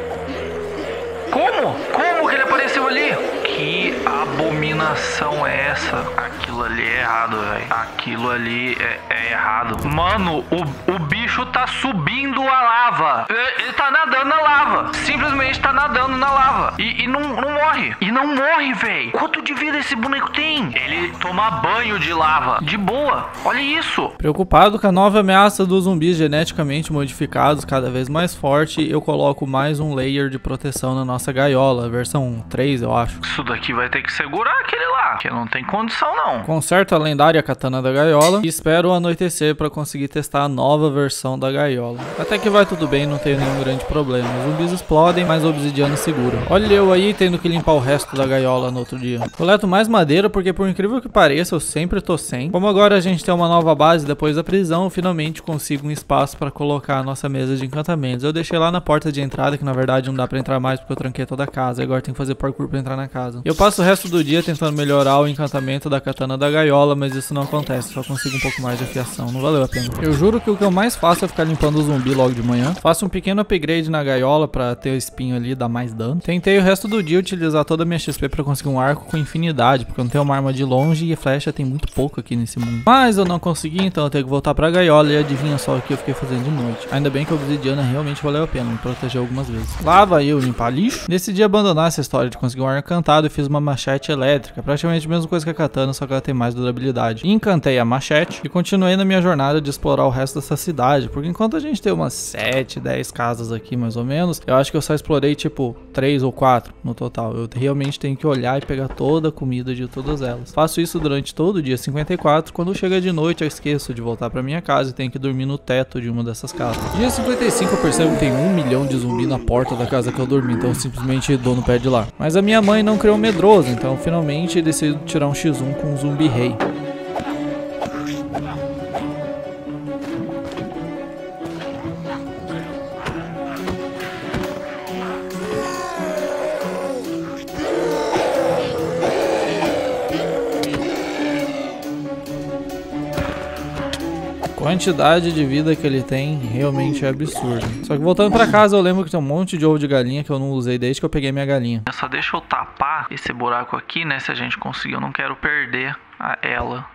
Como? Como que ele apareceu ali? Que abominação é essa? Aquilo ali é errado, velho. Aquilo ali é, é errado. Mano, o, o bicho tá subindo a lava. Ele, ele tá nadando na lava. Simplesmente tá nadando na lava. E, e não, não morre. E não morre, velho. Quanto de vida esse boneco tem? Ele toma banho de lava. De boa. Olha isso. Preocupado com a nova ameaça dos zumbis geneticamente modificados cada vez mais forte, eu coloco mais um layer de proteção na nossa gaiola, versão três, eu acho. Isso daqui vai ter que segurar aquele lá, que não tem condição não. Conserto a lendária katana da gaiola e espero o anoitecer para conseguir testar a nova versão da gaiola. Até que vai tudo bem, não tenho nenhum grande problema. Os zumbis explodem, mas a obsidiana segura. Olha eu aí tendo que limpar o resto da gaiola no outro dia. Coleto mais madeira porque, por incrível que pareça, eu sempre tô sem. Como agora a gente tem uma nova base depois da prisão, eu finalmente consigo um espaço para colocar a nossa mesa de encantamentos. Eu deixei lá na porta de entrada, que na verdade não dá para entrar mais porque eu tranquei toda a casa. Agora tem que fazer parkour para entrar na casa. Eu passo o resto do dia tentando melhorar o encantamento da katana da gaiola, mas isso não acontece, só consigo um pouco mais de afiação, não valeu a pena. Eu juro que o que eu mais faço é ficar limpando o zumbi logo de manhã. Faço um pequeno upgrade na gaiola pra ter o espinho ali, dar mais dano. Tentei o resto do dia utilizar toda a minha X P pra conseguir um arco com infinidade, porque eu não tenho uma arma de longe e flecha tem muito pouco aqui nesse mundo. Mas eu não consegui, então eu tenho que voltar pra gaiola e adivinha só o que eu fiquei fazendo de noite. Ainda bem que a obsidiana realmente valeu a pena, me protegeu algumas vezes. Lá vai eu limpar lixo. Decidi abandonar essa história de conseguir um arco encantado e fiz uma machete elétrica, praticamente a mesma coisa que a katana, só que ela tem mais durabilidade. Encantei a machete e continuei na minha jornada de explorar o resto dessa cidade, porque enquanto a gente tem umas sete, dez casas aqui mais ou menos, eu acho que eu só explorei tipo três ou quatro no total. Eu realmente tenho que olhar e pegar toda a comida de todas elas. Faço isso durante todo o dia cinquenta e quatro, quando chega de noite eu esqueço de voltar pra minha casa e tenho que dormir no teto de uma dessas casas. Dia cinquenta e cinco eu percebo que tem um milhão de zumbi na porta da casa que eu dormi, então eu simplesmente dou no pé de lá. Mas a minha mãe não criou um medroso, então finalmente decido tirar um xis um com um zumbi rei. quantidade de vida que ele tem realmente é absurda. Só que voltando pra casa, eu lembro que tem um monte de ovo de galinha que eu não usei desde que eu peguei minha galinha. Só deixa eu tapar esse buraco aqui, né? Se a gente conseguir, eu não quero perder a ela.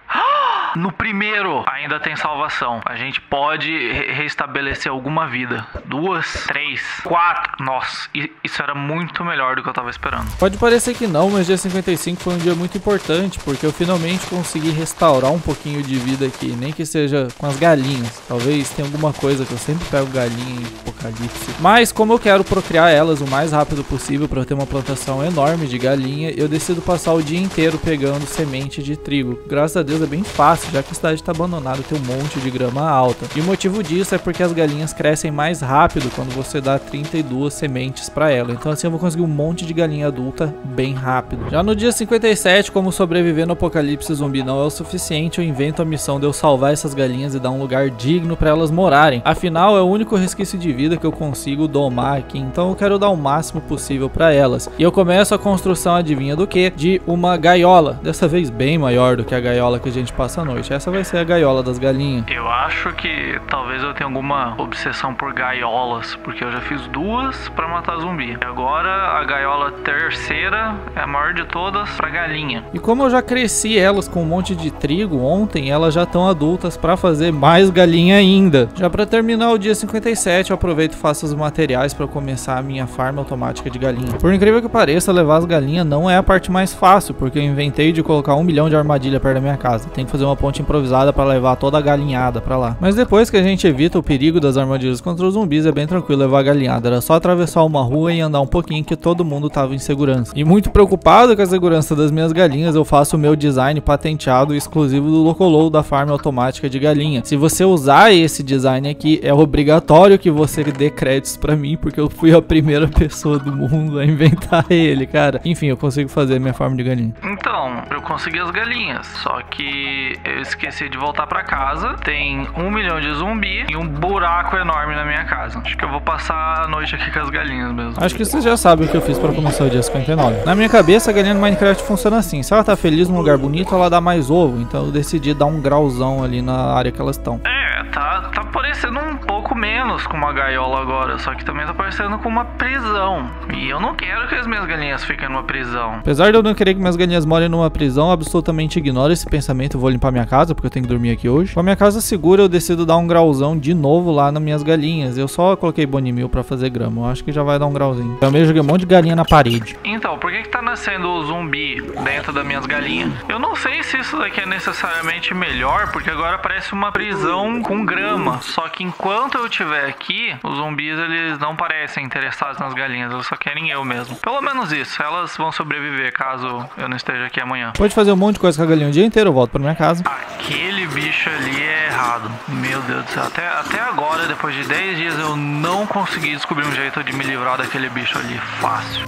No primeiro ainda tem salvação. A gente pode re restabelecer alguma vida. Duas, três, quatro. Nossa, isso era muito melhor do que eu tava esperando. Pode parecer que não, mas dia cinquenta e cinco foi um dia muito importante, porque eu finalmente consegui restaurar um pouquinho de vida aqui, nem que seja com as galinhas. Talvez tenha alguma coisa que eu sempre pego galinha em Apocalipse. Mas como eu quero procriar elas o mais rápido possível para eu ter uma plantação enorme de galinha, eu decido passar o dia inteiro pegando semente de trigo. Graças a Deus é bem fácil, já que a cidade está abandonada, tem um monte de grama alta. E o motivo disso é porque as galinhas crescem mais rápido quando você dá trinta e duas sementes para ela. Então assim eu vou conseguir um monte de galinha adulta bem rápido. Já no dia cinquenta e sete, como sobreviver no apocalipse zumbi não é o suficiente, eu invento a missão de eu salvar essas galinhas e dar um lugar digno para elas morarem. Afinal, é o único resquício de vida que eu consigo domar aqui, então eu quero dar o máximo possível para elas. E eu começo a construção, adivinha do que? De uma gaiola, dessa vez bem maior do que a gaiola que a gente passa a noite. Essa vai ser a gaiola das galinhas. Eu acho que talvez eu tenha alguma obsessão por gaiolas, porque eu já fiz duas pra matar zumbi. E agora a gaiola terceira é a maior de todas pra galinha. E como eu já cresci elas com um monte de trigo ontem, elas já estão adultas pra fazer mais galinha ainda. Já pra terminar o dia cinquenta e sete, eu aproveito e faço os materiais pra começar a minha farm automática de galinha. Por incrível que pareça, levar as galinhas não é a parte mais fácil, porque eu inventei de colocar um milhão de armadilha perto da minha casa. Tem que fazer uma ponte improvisada para levar toda a galinhada para lá. Mas depois que a gente evita o perigo das armadilhas contra os zumbis, é bem tranquilo levar a galinhada. Era só atravessar uma rua e andar um pouquinho que todo mundo tava em segurança. E muito preocupado com a segurança das minhas galinhas, eu faço o meu design patenteado exclusivo do Locolou da farm automática de galinha. Se você usar esse design aqui, é obrigatório que você dê créditos para mim, porque eu fui a primeira pessoa do mundo a inventar ele, cara. Enfim, eu consigo fazer minha farm de galinha. Então, eu consegui as galinhas, só que eu esqueci de voltar pra casa. Tem um milhão de zumbi e um buraco enorme na minha casa. Acho que eu vou passar a noite aqui com as galinhas mesmo. Acho que vocês já sabem o que eu fiz pra começar o dia cinquenta e nove. Na minha cabeça, a galinha do Minecraft funciona assim. Se ela tá feliz num lugar bonito, ela dá mais ovo. Então eu decidi dar um grauzão ali na área que elas estão. É, tá, tá parecendo um pouco menos com uma gaiola agora. Só que também tá parecendo com uma prisão. E eu não quero que as minhas galinhas fiquem numa prisão. Apesar de eu não querer que minhas galinhas morem numa prisão, absolutamente ignoro esse pensamento. Eu vou limpar minha casa, porque eu tenho que dormir aqui hoje. Com a minha casa segura, eu decido dar um grauzão de novo lá nas minhas galinhas. Eu só coloquei Bonimil pra fazer grama. Eu acho que já vai dar um grauzinho. Também joguei um monte de galinha na parede. Então, por que que tá nascendo zumbi dentro das minhas galinhas? Eu não sei se isso daqui é necessariamente melhor, porque agora parece uma prisão com grama. Só que enquanto eu estiver aqui, os zumbis, eles não parecem interessados nas galinhas. Eles só querem eu mesmo. Pelo menos isso. Elas vão sobreviver caso eu não esteja aqui amanhã. Pode fazer um monte de coisa com a galinha o dia inteiro, eu volto pra minha casa. Aquele bicho ali é errado. Meu Deus do céu. Até, até agora, depois de dez dias, eu não consegui descobrir um jeito de me livrar daquele bicho ali. Fácil.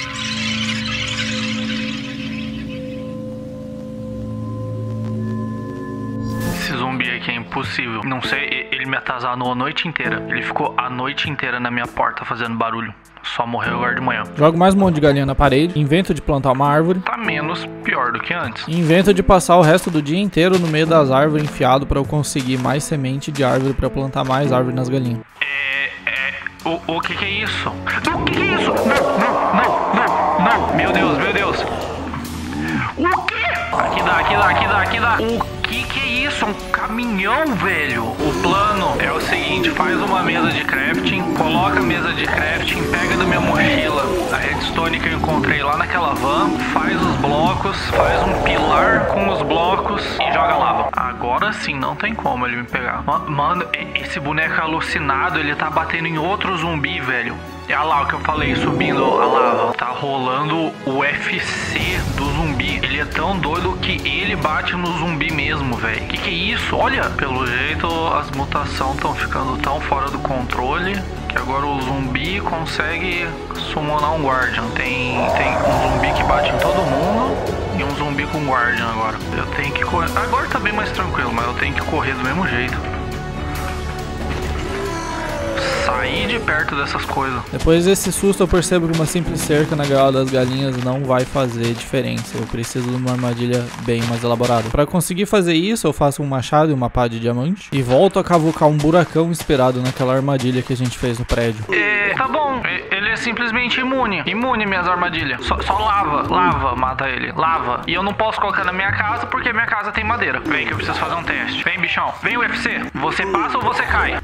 Esse zumbi aqui é impossível. Não sei, ele me atazanou a noite inteira. Ele ficou a noite inteira na minha porta fazendo barulho. Só morreu agora de manhã. Jogo mais um monte de galinha na parede. Invento de plantar uma árvore. Tá menos pior do que antes. Invento de passar o resto do dia inteiro no meio das árvores enfiado pra eu conseguir mais semente de árvore pra eu plantar mais árvore nas galinhas. É... é... O, o que que é isso? O que que é isso? Não, não, não, não, não. Meu Deus, meu Deus. O quê? Aqui dá, aqui dá, aqui dá, aqui dá. O que que é isso? Um caminhão, velho. O plano é o seguinte, faz uma mesa de crafting, coloca a mesa de crafting, pega da minha mochila a redstone que eu encontrei lá naquela van, faz os blocos, faz um pilar com os blocos e joga lava. Agora sim, não tem como ele me pegar. Mano, esse boneco alucinado, ele tá batendo em outro zumbi, velho. É lá o que eu falei, subindo a lava. Tá rolando o U F C do zumbi. Ele é tão doido que ele bate no zumbi mesmo, velho. Que que é isso? Olha, pelo jeito as mutações estão ficando tão fora do controle que agora o zumbi consegue summonar um Guardian. Tem, tem um zumbi que bate em todo mundo e um zumbi com Guardian agora. Eu tenho que correr. Agora tá bem mais tranquilo, mas eu tenho que correr do mesmo jeito. Sai. sair de perto dessas coisas. Depois desse susto eu percebo que uma simples cerca na gaiola das galinhas não vai fazer diferença. Eu preciso de uma armadilha bem mais elaborada. Para conseguir fazer isso, eu faço um machado e uma pá de diamante e volto a cavucar um buracão inspirado naquela armadilha que a gente fez no prédio. É, tá bom, ele é simplesmente imune. Imune minhas armadilhas. Só, só lava, lava, mata ele, lava. E eu não posso colocar na minha casa porque minha casa tem madeira. Vem que eu preciso fazer um teste. Vem, bichão. Vem, U F C. Você passa ou você cai?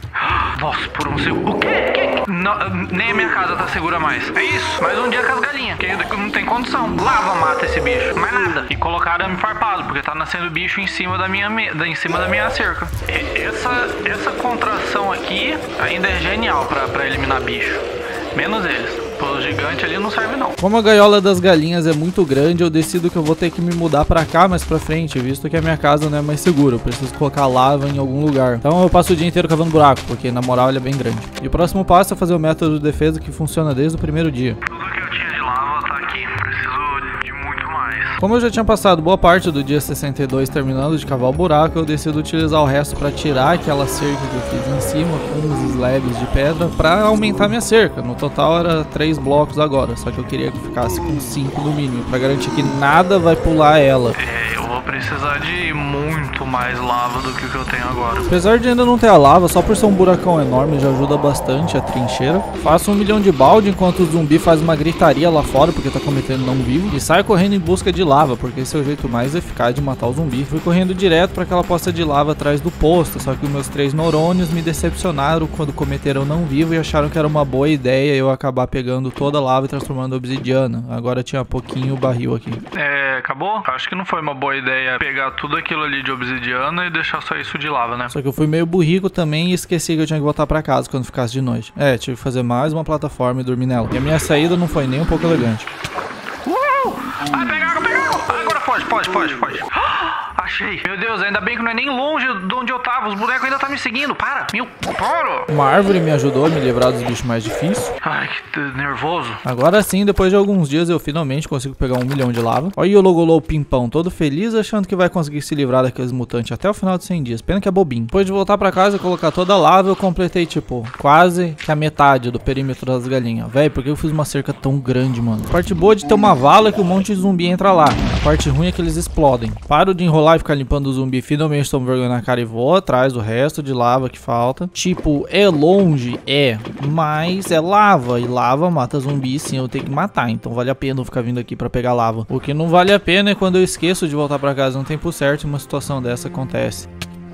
Nossa, por um segundo. O quê? Que? Não, nem a minha casa tá segura mais. É isso. Mais um dia com as galinhas. Que não tem condição. Lava, mata esse bicho. Mais nada. E colocar arame farpado, porque tá nascendo bicho em cima da minha, em cima da minha cerca. Essa, essa contração aqui ainda é genial pra, pra eliminar bicho. Menos eles. O gigante ali não serve não. Como a gaiola das galinhas é muito grande, eu decido que eu vou ter que me mudar pra cá mais pra frente, visto que a minha casa não é mais segura. Eu preciso colocar lava em algum lugar. Então eu passo o dia inteiro cavando buraco, porque na moral ele é bem grande. E o próximo passo é fazer o método de defesa que funciona desde o primeiro dia. Tudo que eu tinha de lava tá aqui. Preciso de muito mais. Como eu já tinha passado boa parte do dia sessenta e dois terminando de cavar o buraco, eu decido utilizar o resto pra tirar aquela cerca que eu fiz em cima com os slabs de pedra pra aumentar minha cerca. No total era três blocos agora, só que eu queria que ficasse com cinco no mínimo, pra garantir que nada vai pular ela. É, eu vou precisar de muito mais lava do que o que eu tenho agora. Apesar de ainda não ter a lava, só por ser um buracão enorme já ajuda bastante a trincheira. Faço um milhão de balde enquanto o zumbi faz uma gritaria lá fora porque tá cometendo não vivo. E saio correndo em busca de lava, porque esse é o jeito mais eficaz de matar o zumbi. Fui correndo direto para aquela poça de lava atrás do posto, só que os meus três neurônios me decepcionaram quando cometeram não vivo e acharam que era uma boa ideia eu acabar pegando toda a lava e transformando em obsidiana. Agora tinha pouquinho barril aqui. É, acabou? Acho que não foi uma boa ideia pegar tudo aquilo ali de obsidiana e deixar só isso de lava, né? Só que eu fui meio burrico também e esqueci que eu tinha que voltar pra casa quando ficasse de noite. É, tive que fazer mais uma plataforma e dormir nela. E a minha saída não foi nem um pouco elegante. Uh! Ah, pega água, pega água! Agora foge, foge, foge, foge. Achei. Meu Deus, ainda bem que não é nem longe de onde eu tava. Os bonecos ainda tá me seguindo. Para, meu, para. Uma árvore me ajudou a me livrar dos bichos mais difíceis. Ai, que nervoso. Agora sim, depois de alguns dias, eu finalmente consigo pegar um milhão de lava. Olha o Logolô Pimpão, todo feliz, achando que vai conseguir se livrar daqueles mutantes até o final de cem dias. Pena que é bobinho. Depois de voltar pra casa e colocar toda a lava, eu completei, tipo, quase que a metade do perímetro das galinhas. Véi, por que eu fiz uma cerca tão grande, mano? A parte boa de ter uma vala é que um monte de zumbi entra lá. A parte ruim é que eles explodem. Paro de enrolar e ficar limpando o zumbi. Finalmente tomo vergonha na cara e vou atrás do resto de lava que falta. Tipo, é longe? É. Mas é lava. E lava mata zumbi, sim, eu tenho que matar. Então vale a pena eu ficar vindo aqui pra pegar lava. O que não vale a pena é quando eu esqueço de voltar pra casa no tempo certo e uma situação dessa acontece.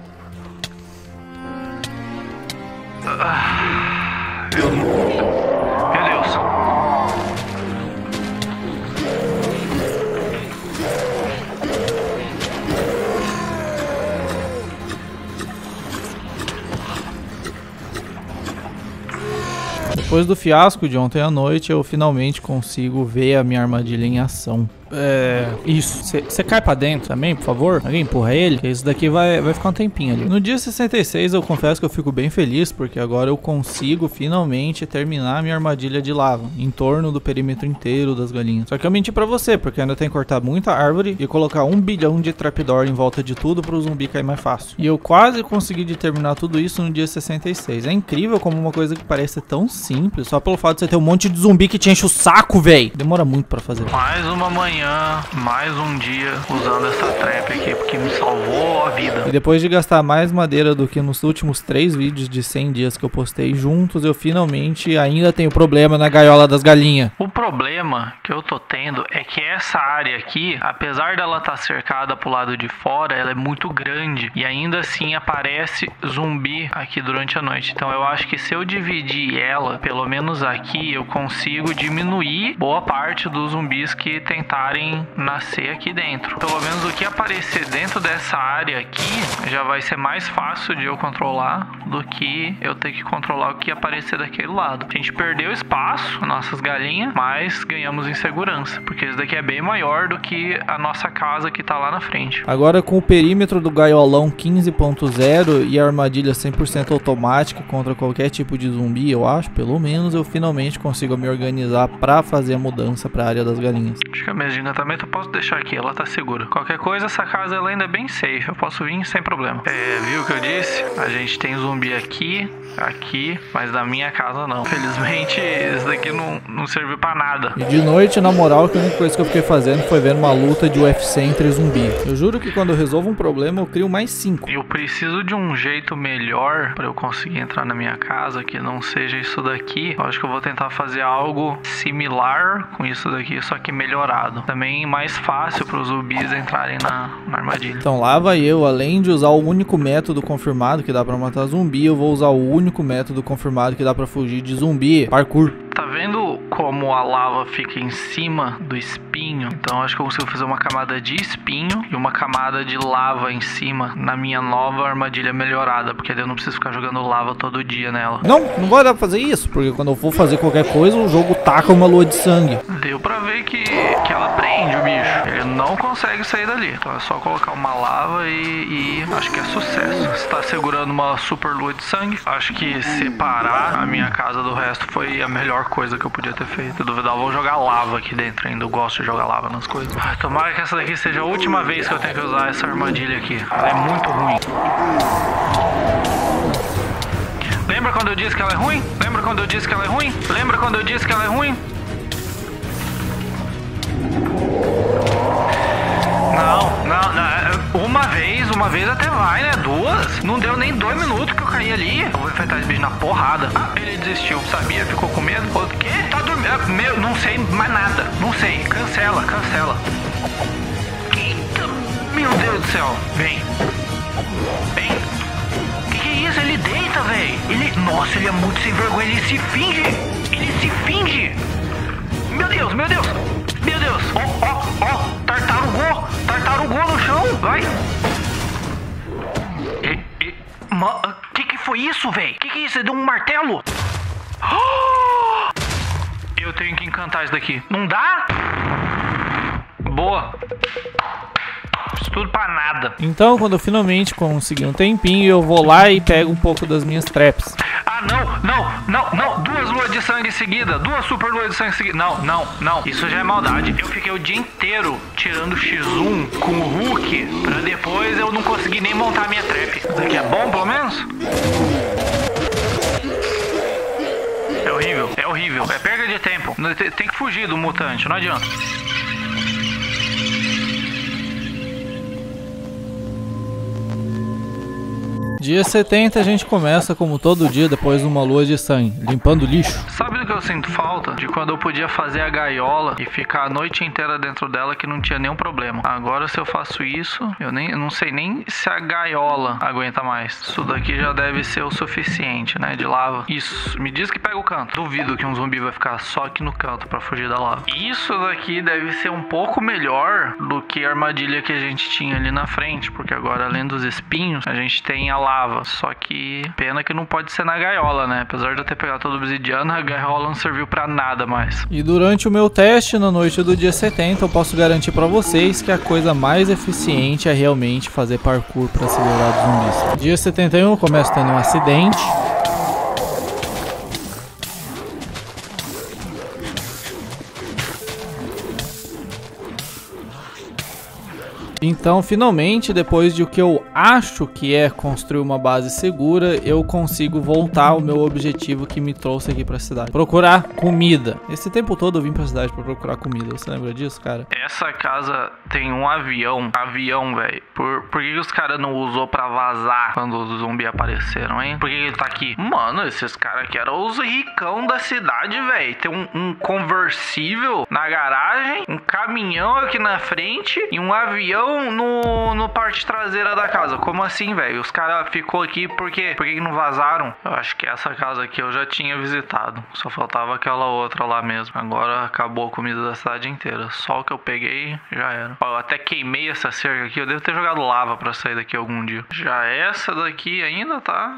Ah, meu Deus. Depois do fiasco de ontem à noite, eu finalmente consigo ver a minha armadilha em ação. É... Isso. Você cai pra dentro também, por favor? Alguém empurra ele? Porque isso daqui vai, vai ficar um tempinho ali. No dia sessenta e seis, eu confesso que eu fico bem feliz, porque agora eu consigo finalmente terminar a minha armadilha de lava, em torno do perímetro inteiro das galinhas. Só que eu menti pra você, porque ainda tem que cortar muita árvore e colocar um bilhão de trapdoor em volta de tudo pro zumbi cair mais fácil. E eu quase consegui de terminar tudo isso no dia sessenta e seis. É incrível como uma coisa que parece tão simples, só pelo fato de você ter um monte de zumbi que te enche o saco, véi. Demora muito pra fazer. Mais uma manhã, mais um dia usando essa trap aqui, porque me salvou a vida. E depois de gastar mais madeira do que nos últimos três vídeos de cem dias que eu postei juntos, eu finalmente ainda tenho problema na gaiola das galinhas. O problema que eu tô tendo é que essa área aqui, apesar dela estar cercada pro lado de fora, ela é muito grande e ainda assim aparece zumbi aqui durante a noite. Então eu acho que se eu dividir ela, pelo menos aqui, eu consigo diminuir boa parte dos zumbis que tentarem nascer aqui dentro. Pelo menos o que aparecer dentro dessa área aqui já vai ser mais fácil de eu controlar do que eu ter que controlar o que aparecer daquele lado. A gente perdeu espaço, nossas galinhas, mas ganhamos em segurança, porque esse daqui é bem maior do que a nossa casa que tá lá na frente. Agora com o perímetro do gaiolão quinze ponto zero e a armadilha cem por cento automática contra qualquer tipo de zumbi, eu acho, pelo menos eu finalmente consigo me organizar pra fazer a mudança pra área das galinhas. Acho que a minha de encantamento eu posso deixar aqui, ela tá segura. Qualquer coisa, essa casa ela ainda é bem safe, eu posso vir sem problema. É, viu o que eu disse? A gente tem zumbi aqui, aqui, mas na minha casa não. Felizmente, esse daqui não, não serviu pra nada. E de noite, na moral, a única coisa que eu fiquei fazendo foi vendo uma luta de U F C entre zumbi. Eu juro que quando eu resolvo um problema, eu crio mais cinco. Eu preciso de um jeito melhor pra eu conseguir entrar na minha casa, que não seja isso daqui. Eu acho que eu vou tentar fazer algo similar com isso daqui, só que melhorado. Também mais fácil para os zumbis entrarem na, na armadilha. Então lá vai eu, além de usar o único método confirmado que dá pra matar zumbi, eu vou usar o único método confirmado que dá pra fugir de zumbi, parkour. Tá vendo como a lava fica em cima do espinho? Então acho que eu consigo fazer uma camada de espinho e uma camada de lava em cima na minha nova armadilha melhorada, porque daí eu não preciso ficar jogando lava todo dia nela. Não, não vai dar pra fazer isso, porque quando eu for fazer qualquer coisa, o jogo taca uma lua de sangue. Deu pra ver que, que ela prende o bicho. Ele não consegue sair dali. Então é só colocar uma lava e, e acho que é sucesso. Você tá segurando uma super lua de sangue. Acho que separar a minha casa do resto foi a melhor coisa que eu podia ter feito. Eu duvidava, vou jogar lava aqui dentro ainda. Eu gosto de jogar lava nas coisas. Ai, tomara que essa daqui seja a última vez que eu tenho que usar essa armadilha aqui. Ela é muito ruim. Lembra quando eu disse que ela é ruim? Lembra quando eu disse que ela é ruim? Lembra quando eu disse que ela é ruim? Não, não, não. Uma vez, uma vez até vai, né? Duas? Não deu nem dois minutos que eu caí ali. Eu vou enfrentar esse bicho na porrada. Ah, ele desistiu, sabia? Ficou com medo? O quê? Tá dormindo? Meu, não sei mais nada. Não sei. Cancela, cancela. Eita, meu Deus do céu. Vem. Vem. Que que é isso? Ele deita, velho. Ele... Nossa, ele é muito sem vergonha. Ele se finge. Ele se finge. Meu Deus, meu Deus. Meu Deus. Ó, ó, ó. Tartarugou. Tartarugou no chão. Vai. E, e, ma, que que foi isso, velho? Que que é isso? Você deu um martelo? Oh! Eu tenho que encantar isso daqui. Não dá? Boa. Isso tudo pra nada. Então, quando eu finalmente conseguir um tempinho, eu vou lá e pego um pouco das minhas traps. Ah, não, não, não, não. Duas luas de sangue seguida. Duas super luas de sangue seguida. Não, não, não. Isso já é maldade. Eu fiquei o dia inteiro tirando X um com o Hulk pra depois eu não conseguir nem montar a minha trap. Isso aqui é bom, pelo menos? É horrível, é horrível. É perda de tempo. Tem que fugir do mutante, não adianta. Dia setenta a gente começa como todo dia depois de uma lua de sangue, limpando lixo. Sabe do que eu sinto falta? De quando eu podia fazer a gaiola e ficar a noite inteira dentro dela que não tinha nenhum problema. Agora se eu faço isso, eu nem eu não sei nem se a gaiola aguenta mais. Isso daqui já deve ser o suficiente, né, de lava. Isso, me diz que pega o canto. Duvido que um zumbi vai ficar só aqui no canto pra fugir da lava. Isso daqui deve ser um pouco melhor do que a armadilha que a gente tinha ali na frente, porque agora além dos espinhos, a gente tem a lava. Só que pena que não pode ser na gaiola, né? Apesar de eu ter pegado todo obsidiano, a gaiola não serviu pra nada mais. E durante o meu teste, na noite do dia setenta, eu posso garantir pra vocês que a coisa mais eficiente é realmente fazer parkour pra se livrar dos zumbis. Dia setenta e um eu começo tendo um acidente. Então, finalmente, depois de o que eu acho que é construir uma base segura, eu consigo voltar ao meu objetivo que me trouxe aqui pra cidade. Procurar comida. Esse tempo todo eu vim pra cidade pra procurar comida. Você lembra disso, cara? Essa casa tem um avião. Avião, velho. Por, por que os caras não usou pra vazar quando os zumbis apareceram, hein? Por que ele tá aqui? Mano, esses caras aqui eram os ricão da cidade, velho. Tem um, um conversível na garagem, um caminhão aqui na frente e um avião no, no parte traseira da casa. Como assim, velho? Os caras ficou aqui porque por que não vazaram? Eu acho que essa casa aqui eu já tinha visitado. Só faltava aquela outra lá mesmo. Agora acabou a comida da cidade inteira. Só o que eu peguei já era. Ó, eu até queimei essa cerca aqui. Eu devo ter jogado lava pra sair daqui algum dia. Já essa daqui ainda tá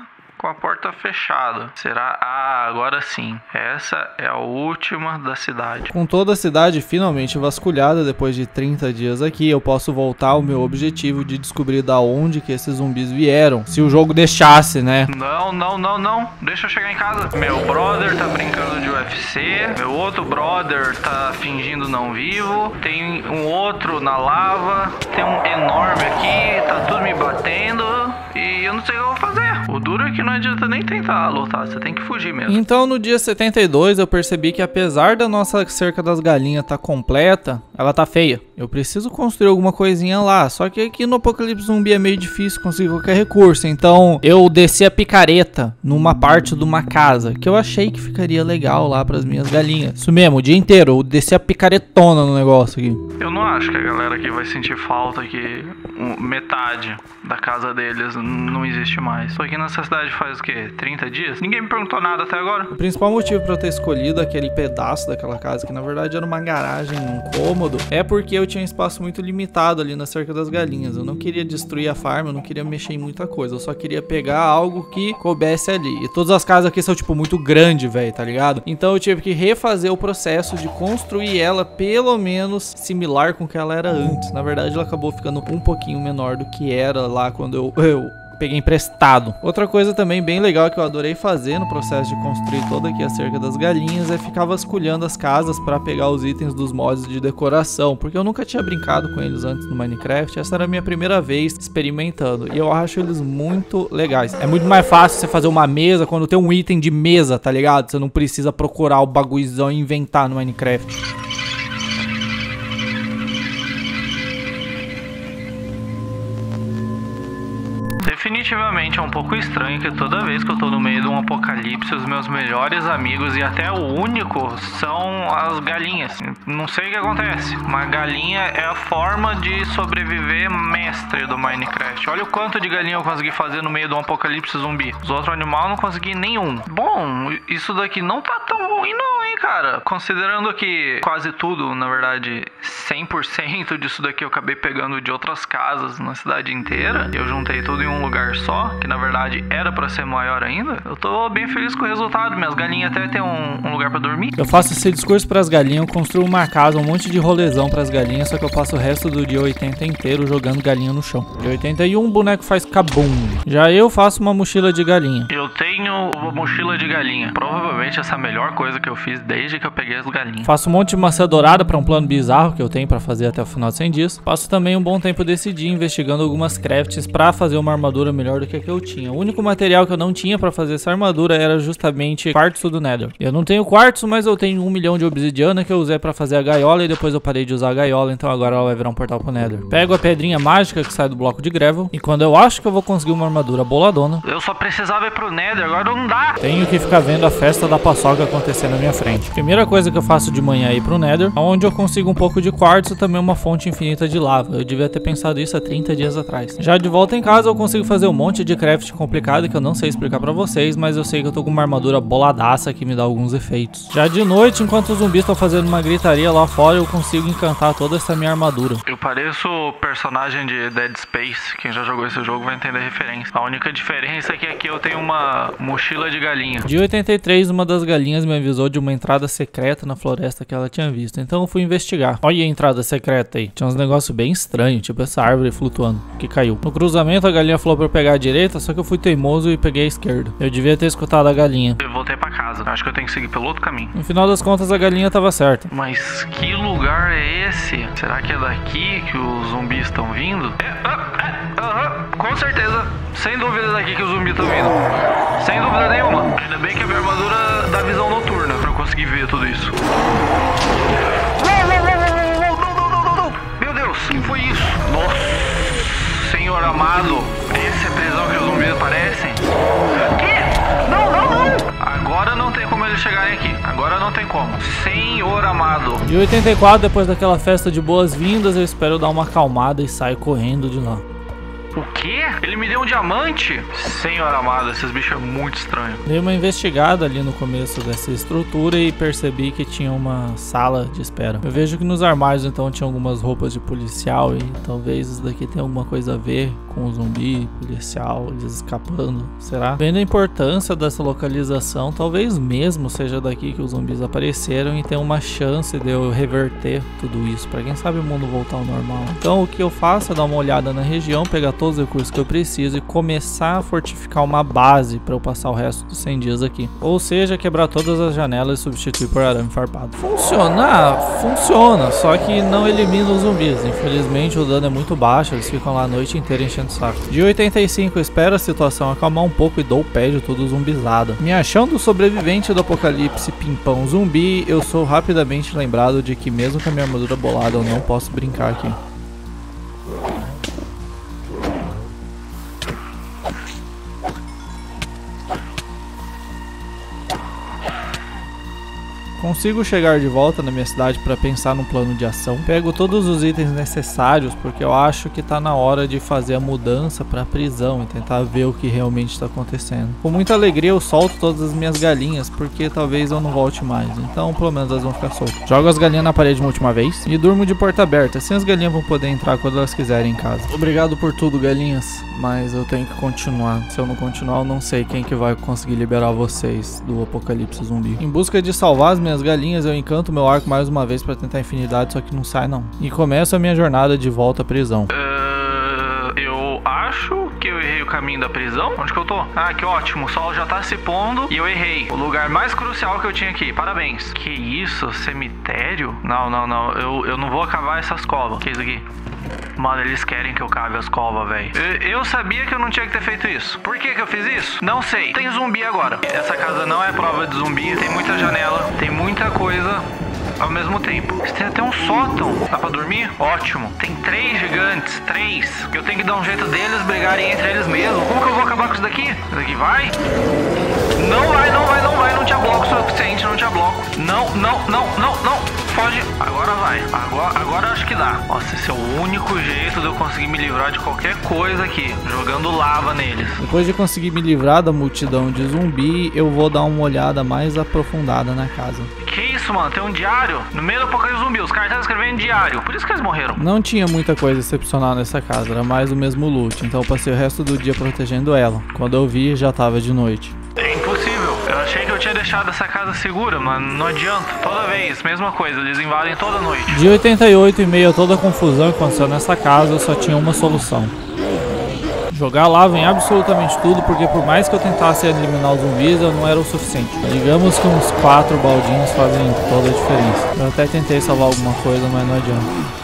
com a porta fechada. Será? Ah, agora sim. Essa é a última da cidade. Com toda a cidade finalmente vasculhada, depois de trinta dias aqui, eu posso voltar ao meu objetivo de descobrir da onde que esses zumbis vieram. Se o jogo deixasse, né? Não, não, não, não. Deixa eu chegar em casa. Meu brother tá brincando de U F C. Meu outro brother tá fingindo não vivo. Tem um outro na lava. Tem um enorme aqui. Tá tudo me batendo. E eu não sei o que eu vou fazer. O duro é que não adianta nem tentar lutar. Você tem que fugir mesmo. Então no dia setenta e dois eu percebi que apesar da nossa cerca das galinhas tá completa, ela tá feia. Eu preciso construir alguma coisinha lá. Só que aqui no Apocalipse Zumbi é meio difícil conseguir qualquer recurso. Então eu desci a picareta numa parte de uma casa que eu achei que ficaria legal lá pras minhas galinhas. Isso mesmo, o dia inteiro eu desci a picaretona no negócio aqui. Eu não acho que a galera aqui vai sentir falta que metade da casa deles não existe mais. Tô aqui nessa cidade faz o quê? trinta dias? Ninguém me perguntou nada até agora. O principal motivo pra eu ter escolhido aquele pedaço daquela casa, que na verdade era uma garagem, um cômodo, é porque eu tinha espaço muito limitado ali na cerca das galinhas. Eu não queria destruir a farm, eu não queria mexer em muita coisa. Eu só queria pegar algo que coubesse ali. E todas as casas aqui são tipo muito grandes, velho, tá ligado? Então eu tive que refazer o processo de construir ela pelo menos similar com o que ela era antes. Na verdade ela acabou ficando um pouquinho menor do que era lá quando eu, eu peguei emprestado. Outra coisa também bem legal que eu adorei fazer no processo de construir toda aqui a cerca das galinhas é ficar vasculhando as casas para pegar os itens dos mods de decoração, porque eu nunca tinha brincado com eles antes no Minecraft. Essa era a minha primeira vez experimentando e eu acho eles muito legais. É muito mais fácil você fazer uma mesa quando tem um item de mesa, tá ligado? Você não precisa procurar o bagulhozão e inventar no Minecraft. Definitivamente é um pouco estranho que toda vez que eu tô no meio de um apocalipse, os meus melhores amigos e até o único são as galinhas. Não sei o que acontece. Uma galinha é a forma de sobreviver mestre do Minecraft. Olha o quanto de galinha eu consegui fazer no meio de um apocalipse zumbi. Os outros animais eu não consegui nenhum. Bom, isso daqui não tá tão ruim não, hein, cara. Considerando que quase tudo, na verdade, cem por cento disso daqui eu acabei pegando de outras casas na cidade inteira. Eu juntei tudo em um lugar só, que na verdade era pra ser maior ainda. Eu tô bem feliz com o resultado. Minhas galinhas até tem um, um lugar pra dormir. Eu faço esse discurso pras galinhas, eu construo uma casa, um monte de rolezão pras galinhas, só que eu passo o resto do dia oitenta inteiro jogando galinha no chão. Dia oitenta e um, o boneco faz cabum. Já eu faço uma mochila de galinha. Eu tenho uma mochila de galinha. Provavelmente essa é a melhor coisa que eu fiz desde que eu peguei as galinhas. Faço um monte de maçã dourada pra um plano bizarro que eu tenho pra fazer até o final de cem dias. Passo também um bom tempo desse dia investigando algumas crafts pra fazer uma armadura melhor do que a que eu tinha. O único material que eu não tinha pra fazer essa armadura era justamente quartzo do Nether. Eu não tenho quartzo, mas eu tenho um milhão de obsidiana que eu usei pra fazer a gaiola e depois eu parei de usar a gaiola, então agora ela vai virar um portal pro Nether. Pego a pedrinha mágica que sai do bloco de gravel e quando eu acho que eu vou conseguir uma armadura boladona, eu só precisava ir pro Nether, agora não dá. Tenho que ficar vendo a festa da paçoca acontecer na minha frente. Primeira coisa que eu faço de manhã é ir pro Nether, onde eu consigo um pouco de quartzo e também uma fonte infinita de lava. Eu devia ter pensado isso há trinta dias atrás. Já de volta em casa eu consigo fazer um monte de craft complicado que eu não sei explicar pra vocês, mas eu sei que eu tô com uma armadura boladaça que me dá alguns efeitos. Já de noite, enquanto os zumbis estão fazendo uma gritaria lá fora, eu consigo encantar toda essa minha armadura. Eu pareço o personagem de Dead Space. Quem já jogou esse jogo vai entender a referência. A única diferença é que aqui eu tenho uma mochila de galinha. Dia oitenta e três, uma das galinhas me avisou de uma entrada secreta na floresta que ela tinha visto, então eu fui investigar. Olha a entrada secreta aí. Tinha uns negócios bem estranhos, tipo essa árvore flutuando, que caiu. No cruzamento a galinha falou pra eu pegar a direita, só que eu fui teimoso e peguei a esquerda. Eu devia ter escutado a galinha. Eu voltei pra casa. Acho que eu tenho que seguir pelo outro caminho. No final das contas a galinha tava certa. Mas que lugar é esse? Será que é daqui que os zumbis estão vindo? É, ah, é, aham, com certeza. Sem dúvida daqui que os zumbis estão vindo. Sem dúvida nenhuma. Ainda bem que a minha armadura dá visão noturna pra eu conseguir ver tudo isso. Não, não, não, não, não, não, não, não, não. Meu Deus, o que foi isso? Nossa, Senhor amado. Essa é a prisão que os zumbis aparecem? Que? Não, não, não. Agora não tem como eles chegarem aqui. Agora não tem como. Senhor amado. De oitenta e quatro, depois daquela festa de boas-vindas, eu espero dar uma acalmada e saio correndo de lá. O quê? Ele me deu um diamante? Senhor amado, esses bichos é muito estranho. Dei uma investigada ali no começo dessa estrutura e percebi que tinha uma sala de espera. Eu vejo que nos armários então tinha algumas roupas de policial e talvez isso daqui tenha alguma coisa a ver com o zumbi, policial, eles escapando, será? Vendo a importância dessa localização, talvez mesmo seja daqui que os zumbis apareceram e tem uma chance de eu reverter tudo isso, para quem sabe o mundo voltar ao normal. Então o que eu faço é dar uma olhada na região, pegar todos os recursos que eu preciso e começar a fortificar uma base para eu passar o resto dos cem dias aqui. Ou seja, quebrar todas as janelas e substituir por arame farpado. Funciona? Funciona, só que não elimina os zumbis. Infelizmente o dano é muito baixo, eles ficam lá a noite inteira enchendo o saco. Dia oitenta e cinco, eu espero a situação acalmar um pouco e dou o pé de tudo zumbizada. Me achando sobrevivente do apocalipse pimpão zumbi, eu sou rapidamente lembrado de que mesmo com a minha armadura bolada eu não posso brincar aqui. Consigo chegar de volta na minha cidade para pensar num plano de ação. Pego todos os itens necessários porque eu acho que tá na hora de fazer a mudança para a prisão e tentar ver o que realmente está acontecendo. Com muita alegria eu solto todas as minhas galinhas porque talvez eu não volte mais. Então pelo menos elas vão ficar soltas. Jogo as galinhas na parede uma última vez e durmo de porta aberta. Assim as galinhas vão poder entrar quando elas quiserem em casa. Obrigado por tudo, galinhas. Mas eu tenho que continuar. Se eu não continuar eu não sei quem que vai conseguir liberar vocês do apocalipse zumbi. Em busca de salvar as minhas galinhas, eu encanto meu arco mais uma vez para tentar infinidade, só que não sai não. E começo a minha jornada de volta à prisão. Uh, eu acho que eu errei o caminho da prisão. Onde que eu tô? Ah, que ótimo. O sol já tá se pondo e eu errei. O lugar mais crucial que eu tinha aqui. Parabéns. Que isso? Cemitério? Não, não, não. Eu, eu não vou cavar essas covas. Que isso aqui? Mano, eles querem que eu cave as covas, velho. Eu, eu sabia que eu não tinha que ter feito isso. Por que que eu fiz isso? Não sei. Tem zumbi agora. Essa casa não é prova de zumbi. Tem muita janela. Tem muita coisa ao mesmo tempo. Tem até um sótão. Dá pra dormir? Ótimo. Tem três gigantes. Três. Eu tenho que dar um jeito deles brigarem entre eles mesmos. Como que eu vou acabar com isso daqui? Isso daqui vai? Não vai, não vai, não vai. Não tinha bloco suficiente. Não tinha bloco. Não, não, não, não, não. Foge. Agora vai. Agora, agora acho que dá. Nossa, esse é o único jeito de eu conseguir me livrar de qualquer coisa aqui. Jogando lava neles. Depois de conseguir me livrar da multidão de zumbi, eu vou dar uma olhada mais aprofundada na casa. Que isso, mano? Tem um diário? No meio do apocalipse zumbi, os caras estavam escrevendo diário. Por isso que eles morreram. Não tinha muita coisa excepcional nessa casa, era mais o mesmo loot. Então eu passei o resto do dia protegendo ela. Quando eu vi, já tava de noite. É impossível. Eu achei que eu tinha deixado essa casa segura, mano. Não adianta. Toda vez, mesma coisa. Eles invadem toda noite. Dia oitenta e oito, em meio a toda a confusão que aconteceu nessa casa, eu só tinha uma solução. Jogar lava em absolutamente tudo, porque por mais que eu tentasse eliminar os zumbis, eu não era o suficiente. Digamos que uns quatro baldinhos fazem toda a diferença. Eu até tentei salvar alguma coisa, mas não adianta.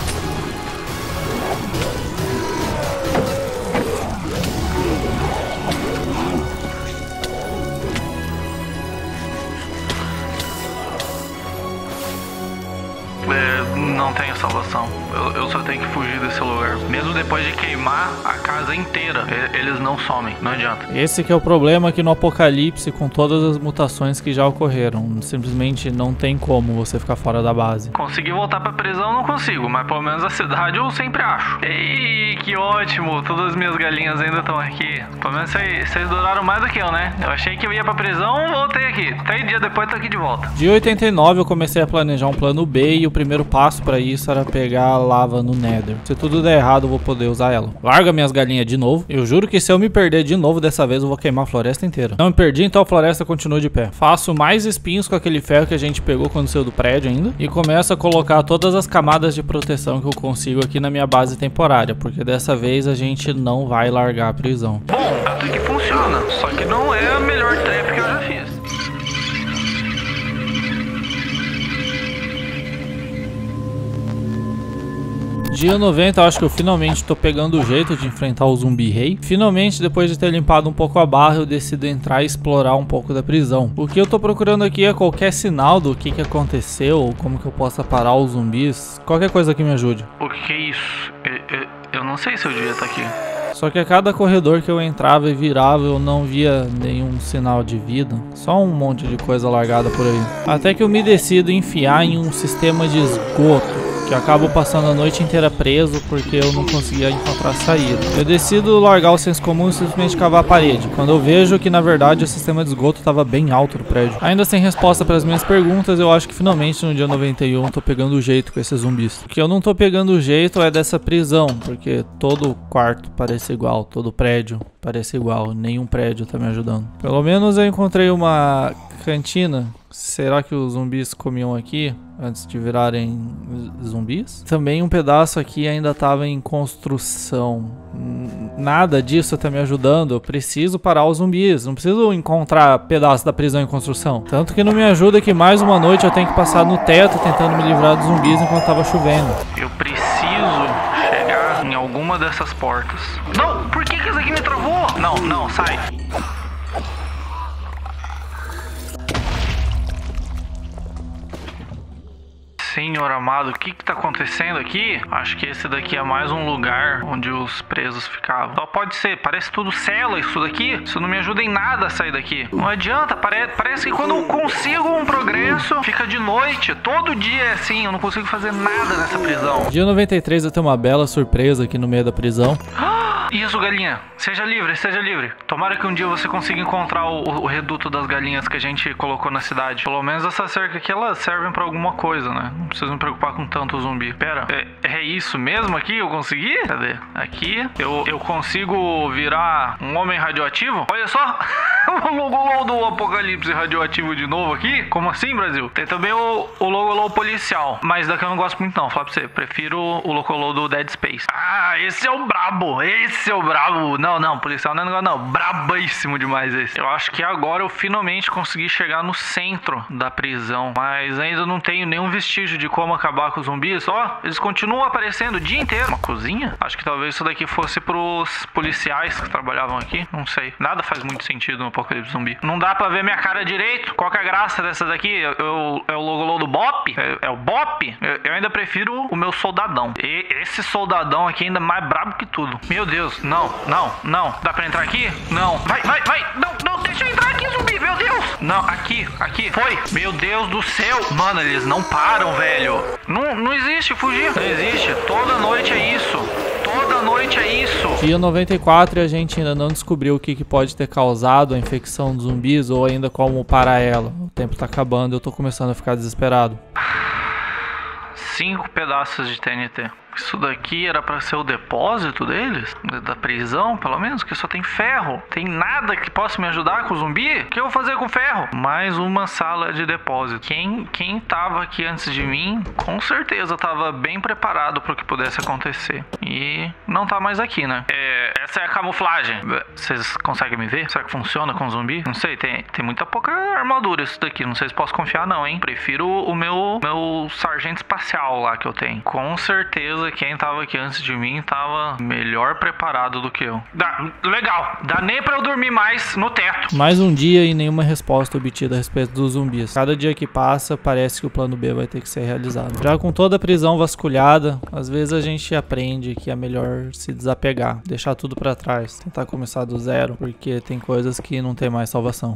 Não tenho salvação. Eu, eu só tenho que fugir desse lugar. Mesmo depois de queimar a casa inteira, eles não somem. Não adianta. Esse que é o problema aqui no apocalipse, com todas as mutações que já ocorreram. Simplesmente não tem como você ficar fora da base. Conseguir voltar pra prisão não consigo, mas pelo menos a cidade eu sempre acho. Ei, que ótimo. Todas as minhas galinhas ainda estão aqui. Pelo menos vocês duraram mais do que eu, né? Eu achei que eu ia pra prisão, voltei aqui. Três dias depois tô aqui de volta. Dia oitenta e nove eu comecei a planejar um plano B e o primeiro passo pra isso era pegar a lava no Nether. Se tudo der errado eu vou poder usar ela. Larga minhas galinhas de novo. Eu juro que se eu me perder de novo dessa vez eu vou queimar a floresta inteira. Não me perdi, então a floresta continua de pé. Faço mais espinhos com aquele ferro que a gente pegou quando saiu do prédio ainda. E começo a colocar todas as camadas de proteção que eu consigo aqui na minha base temporária. Porque dessa vez a gente não vai largar a prisão. Bom, até que funciona. Só que não é a melhor trap que eu já fiz. Dia noventa, eu acho que eu finalmente tô pegando o jeito de enfrentar o zumbi rei. Finalmente, depois de ter limpado um pouco a barra, eu decido entrar e explorar um pouco da prisão. O que eu tô procurando aqui é qualquer sinal do que que aconteceu, ou como que eu possa parar os zumbis. Qualquer coisa que me ajude. O que é isso? Eu, eu, eu não sei se eu devia estar aqui. Só que a cada corredor que eu entrava e virava, eu não via nenhum sinal de vida. Só um monte de coisa largada por aí. Até que eu me decido enfiar em um sistema de esgoto. que eu acabo passando a noite inteira preso porque eu não conseguia encontrar saída. Eu decido largar o senso comum e simplesmente cavar a parede, quando eu vejo que na verdade o sistema de esgoto estava bem alto no prédio. Ainda sem resposta para as minhas perguntas, eu acho que finalmente no dia noventa e um tô pegando o jeito com esses zumbis. O que eu não tô pegando o jeito é dessa prisão, porque todo quarto parece igual, todo prédio parece igual, nenhum prédio tá me ajudando. Pelo menos eu encontrei uma cantina. Será que os zumbis comiam aqui antes de virarem zumbis? Também um pedaço aqui ainda estava em construção. Nada disso tá me ajudando. Eu preciso parar os zumbis. Não preciso encontrar pedaço da prisão em construção. Tanto que não me ajuda que mais uma noite eu tenho que passar no teto tentando me livrar dos zumbis enquanto tava chovendo. Eu preciso chegar em alguma dessas portas. Não, por que que essa aqui me travou? Não, não, sai. Senhor amado, o que que tá acontecendo aqui? Acho que esse daqui é mais um lugar onde os presos ficavam. Só pode ser, parece tudo cela isso daqui. Isso não me ajuda em nada a sair daqui. Não adianta, pare parece que quando eu consigo um progresso, fica de noite. Todo dia é assim, eu não consigo fazer nada nessa prisão. Dia noventa e três eu tenho uma bela surpresa aqui no meio da prisão. Isso, galinha. Seja livre, seja livre. Tomara que um dia você consiga encontrar o, o reduto das galinhas que a gente colocou na cidade. Pelo menos essa cerca aqui, elas servem pra alguma coisa, né? Não preciso me preocupar com tanto zumbi. Pera, é, é isso mesmo aqui? Eu consegui? Cadê? Aqui. Eu, eu consigo virar um homem radioativo? Olha só. O logo do apocalipse radioativo de novo aqui. Como assim, Brasil? Tem também o, o logo policial. Mas daqui eu não gosto muito não. Falar pra você. Prefiro o logo do Dead Space. Ah, esse é o brabo. Esse é o brabo. Não, não. Policial não é negócio não. Brabíssimo demais esse. Eu acho que agora eu finalmente consegui chegar no centro da prisão. Mas ainda não tenho nenhum vestígio de como acabar com os zumbis. Ó, eles continuam aparecendo o dia inteiro. Uma cozinha? Acho que talvez isso daqui fosse pros policiais que trabalhavam aqui. Não sei. Nada faz muito sentido no apocalipse zumbi. Não dá pra ver minha cara direito. Qual que é a graça dessa daqui? Eu, eu, é o logo do Bop? É, é o Bop? Eu, eu ainda prefiro o meu soldadão. E esse soldadão aqui ainda é mais brabo que tudo. Meu Deus. Não, não, não. Dá pra entrar aqui? Não. Vai, vai, vai. Não, não. Deixa eu entrar aqui, zumbi. Meu Deus. Não, aqui, aqui. Foi. Meu Deus do céu. Mano, eles não param, velho. Não, não existe fugir. Não existe. Toda noite é isso. Toda noite é isso. Dia noventa e quatro e a gente ainda não descobriu o que, que pode ter causado a infecção dos zumbis ou ainda como parar ela. O tempo tá acabando e eu tô começando a ficar desesperado. Cinco pedaços de T N T. Isso daqui era pra ser o depósito deles? Da prisão, pelo menos, que só tem ferro. Tem nada que possa me ajudar com o zumbi? O que eu vou fazer com ferro? Mais uma sala de depósito. Quem, quem tava aqui antes de mim, com certeza tava bem preparado para o que pudesse acontecer. E não tá mais aqui, né? É, essa é a camuflagem. Vocês conseguem me ver? Será que funciona com zumbi? Não sei, tem, tem muita pouca armadura isso daqui. Não sei se posso confiar não, hein? Prefiro o meu, meu sargento espacial lá que eu tenho. Com certeza quem tava aqui antes de mim tava melhor preparado do que eu. Dá, legal, dá nem pra eu dormir mais no teto. Mais um dia e nenhuma resposta obtida a respeito dos zumbis. Cada dia que passa, parece que o plano B vai ter que ser realizado. Já com toda a prisão vasculhada, às vezes a gente aprende que é melhor se desapegar, deixar tudo pra trás, tentar começar do zero, porque tem coisas que não tem mais salvação.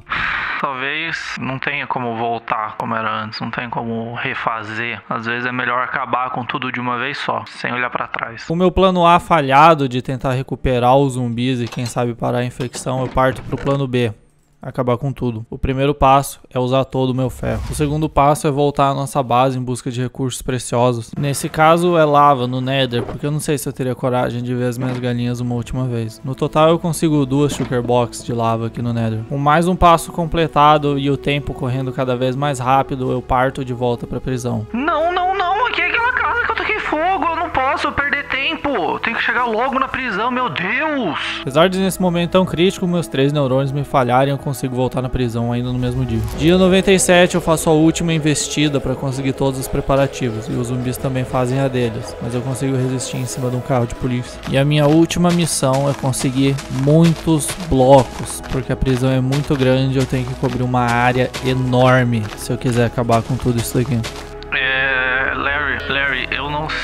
Talvez não tenha como voltar como era antes, não tem como refazer. Às vezes é melhor acabar com tudo de uma vez só, sem olhar pra trás. O meu plano A falhado de tentar recuperar os zumbis e quem sabe parar a infecção, eu parto pro plano B. Acabar com tudo. O primeiro passo é usar todo o meu ferro. O segundo passo é voltar à nossa base em busca de recursos preciosos. Nesse caso é lava no Nether, porque eu não sei se eu teria coragem de ver as minhas galinhas uma última vez. No total eu consigo duas sugar boxes de lava aqui no Nether. Com mais um passo completado e o tempo correndo cada vez mais rápido, eu parto de volta pra prisão. Não, não, não, aqui é aquela casa que eu toquei fogo, eu não posso perder tempo. Eu tenho que chegar logo na prisão, meu Deus. Apesar de nesse momento tão crítico, meus três neurônios me falharem, eu consigo voltar na prisão ainda no mesmo dia. Dia noventa e sete eu faço a última investida para conseguir todos os preparativos e os zumbis também fazem a deles, mas eu consigo resistir em cima de um carro de polícia. E a minha última missão é conseguir muitos blocos, porque a prisão é muito grande e eu tenho que cobrir uma área enorme se eu quiser acabar com tudo isso daqui. É, Larry, Larry, eu não sei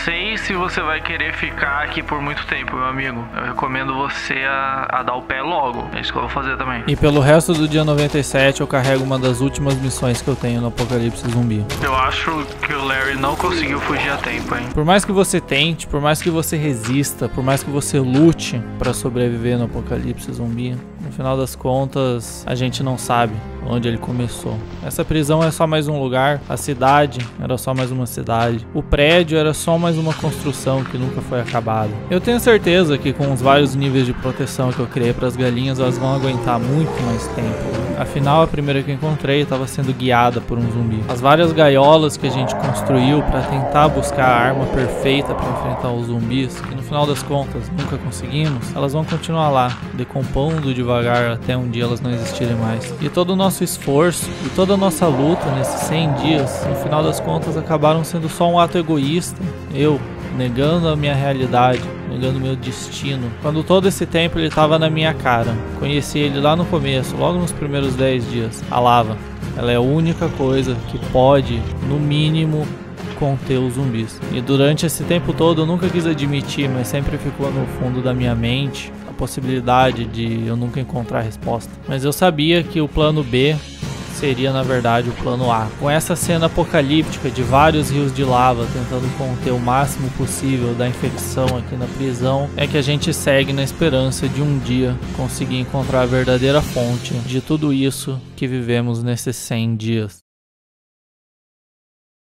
se você vai querer ficar aqui por muito tempo, meu amigo. Eu recomendo você a, a dar o pé logo. É isso que eu vou fazer também. E pelo resto do dia noventa e sete eu carrego uma das últimas missões que eu tenho no Apocalipse Zumbi. Eu acho que o Larry não conseguiu fugir a tempo, hein? Por mais que você tente, por mais que você resista, por mais que você lute pra sobreviver no Apocalipse Zumbi, no final das contas, a gente não sabe onde ele começou. Essa prisão é só mais um lugar, a cidade era só mais uma cidade, o prédio era só mais uma construção que nunca foi acabada. Eu tenho certeza que com os vários níveis de proteção que eu criei para as galinhas, elas vão aguentar muito mais tempo. Afinal, a primeira que eu encontrei estava sendo guiada por um zumbi. As várias gaiolas que a gente construiu para tentar buscar a arma perfeita para enfrentar os zumbis, que no final das contas nunca conseguimos, elas vão continuar lá, decompondo devagar até um dia elas não existirem mais. E todo o nosso esforço e toda a nossa luta nesses cem dias, no final das contas, acabaram sendo só um ato egoísta. Eu negando a minha realidade, negando o meu destino, quando todo esse tempo ele estava na minha cara. Conheci ele lá no começo, logo nos primeiros dez dias. A lava, ela é a única coisa que pode, no mínimo, conter os zumbis. E durante esse tempo todo eu nunca quis admitir, mas sempre ficou no fundo da minha mente a possibilidade de eu nunca encontrar a resposta. Mas eu sabia que o plano B seria na verdade o plano A. Com essa cena apocalíptica de vários rios de lava tentando conter o máximo possível da infecção aqui na prisão, é que a gente segue na esperança de um dia conseguir encontrar a verdadeira fonte de tudo isso que vivemos nesses cem dias.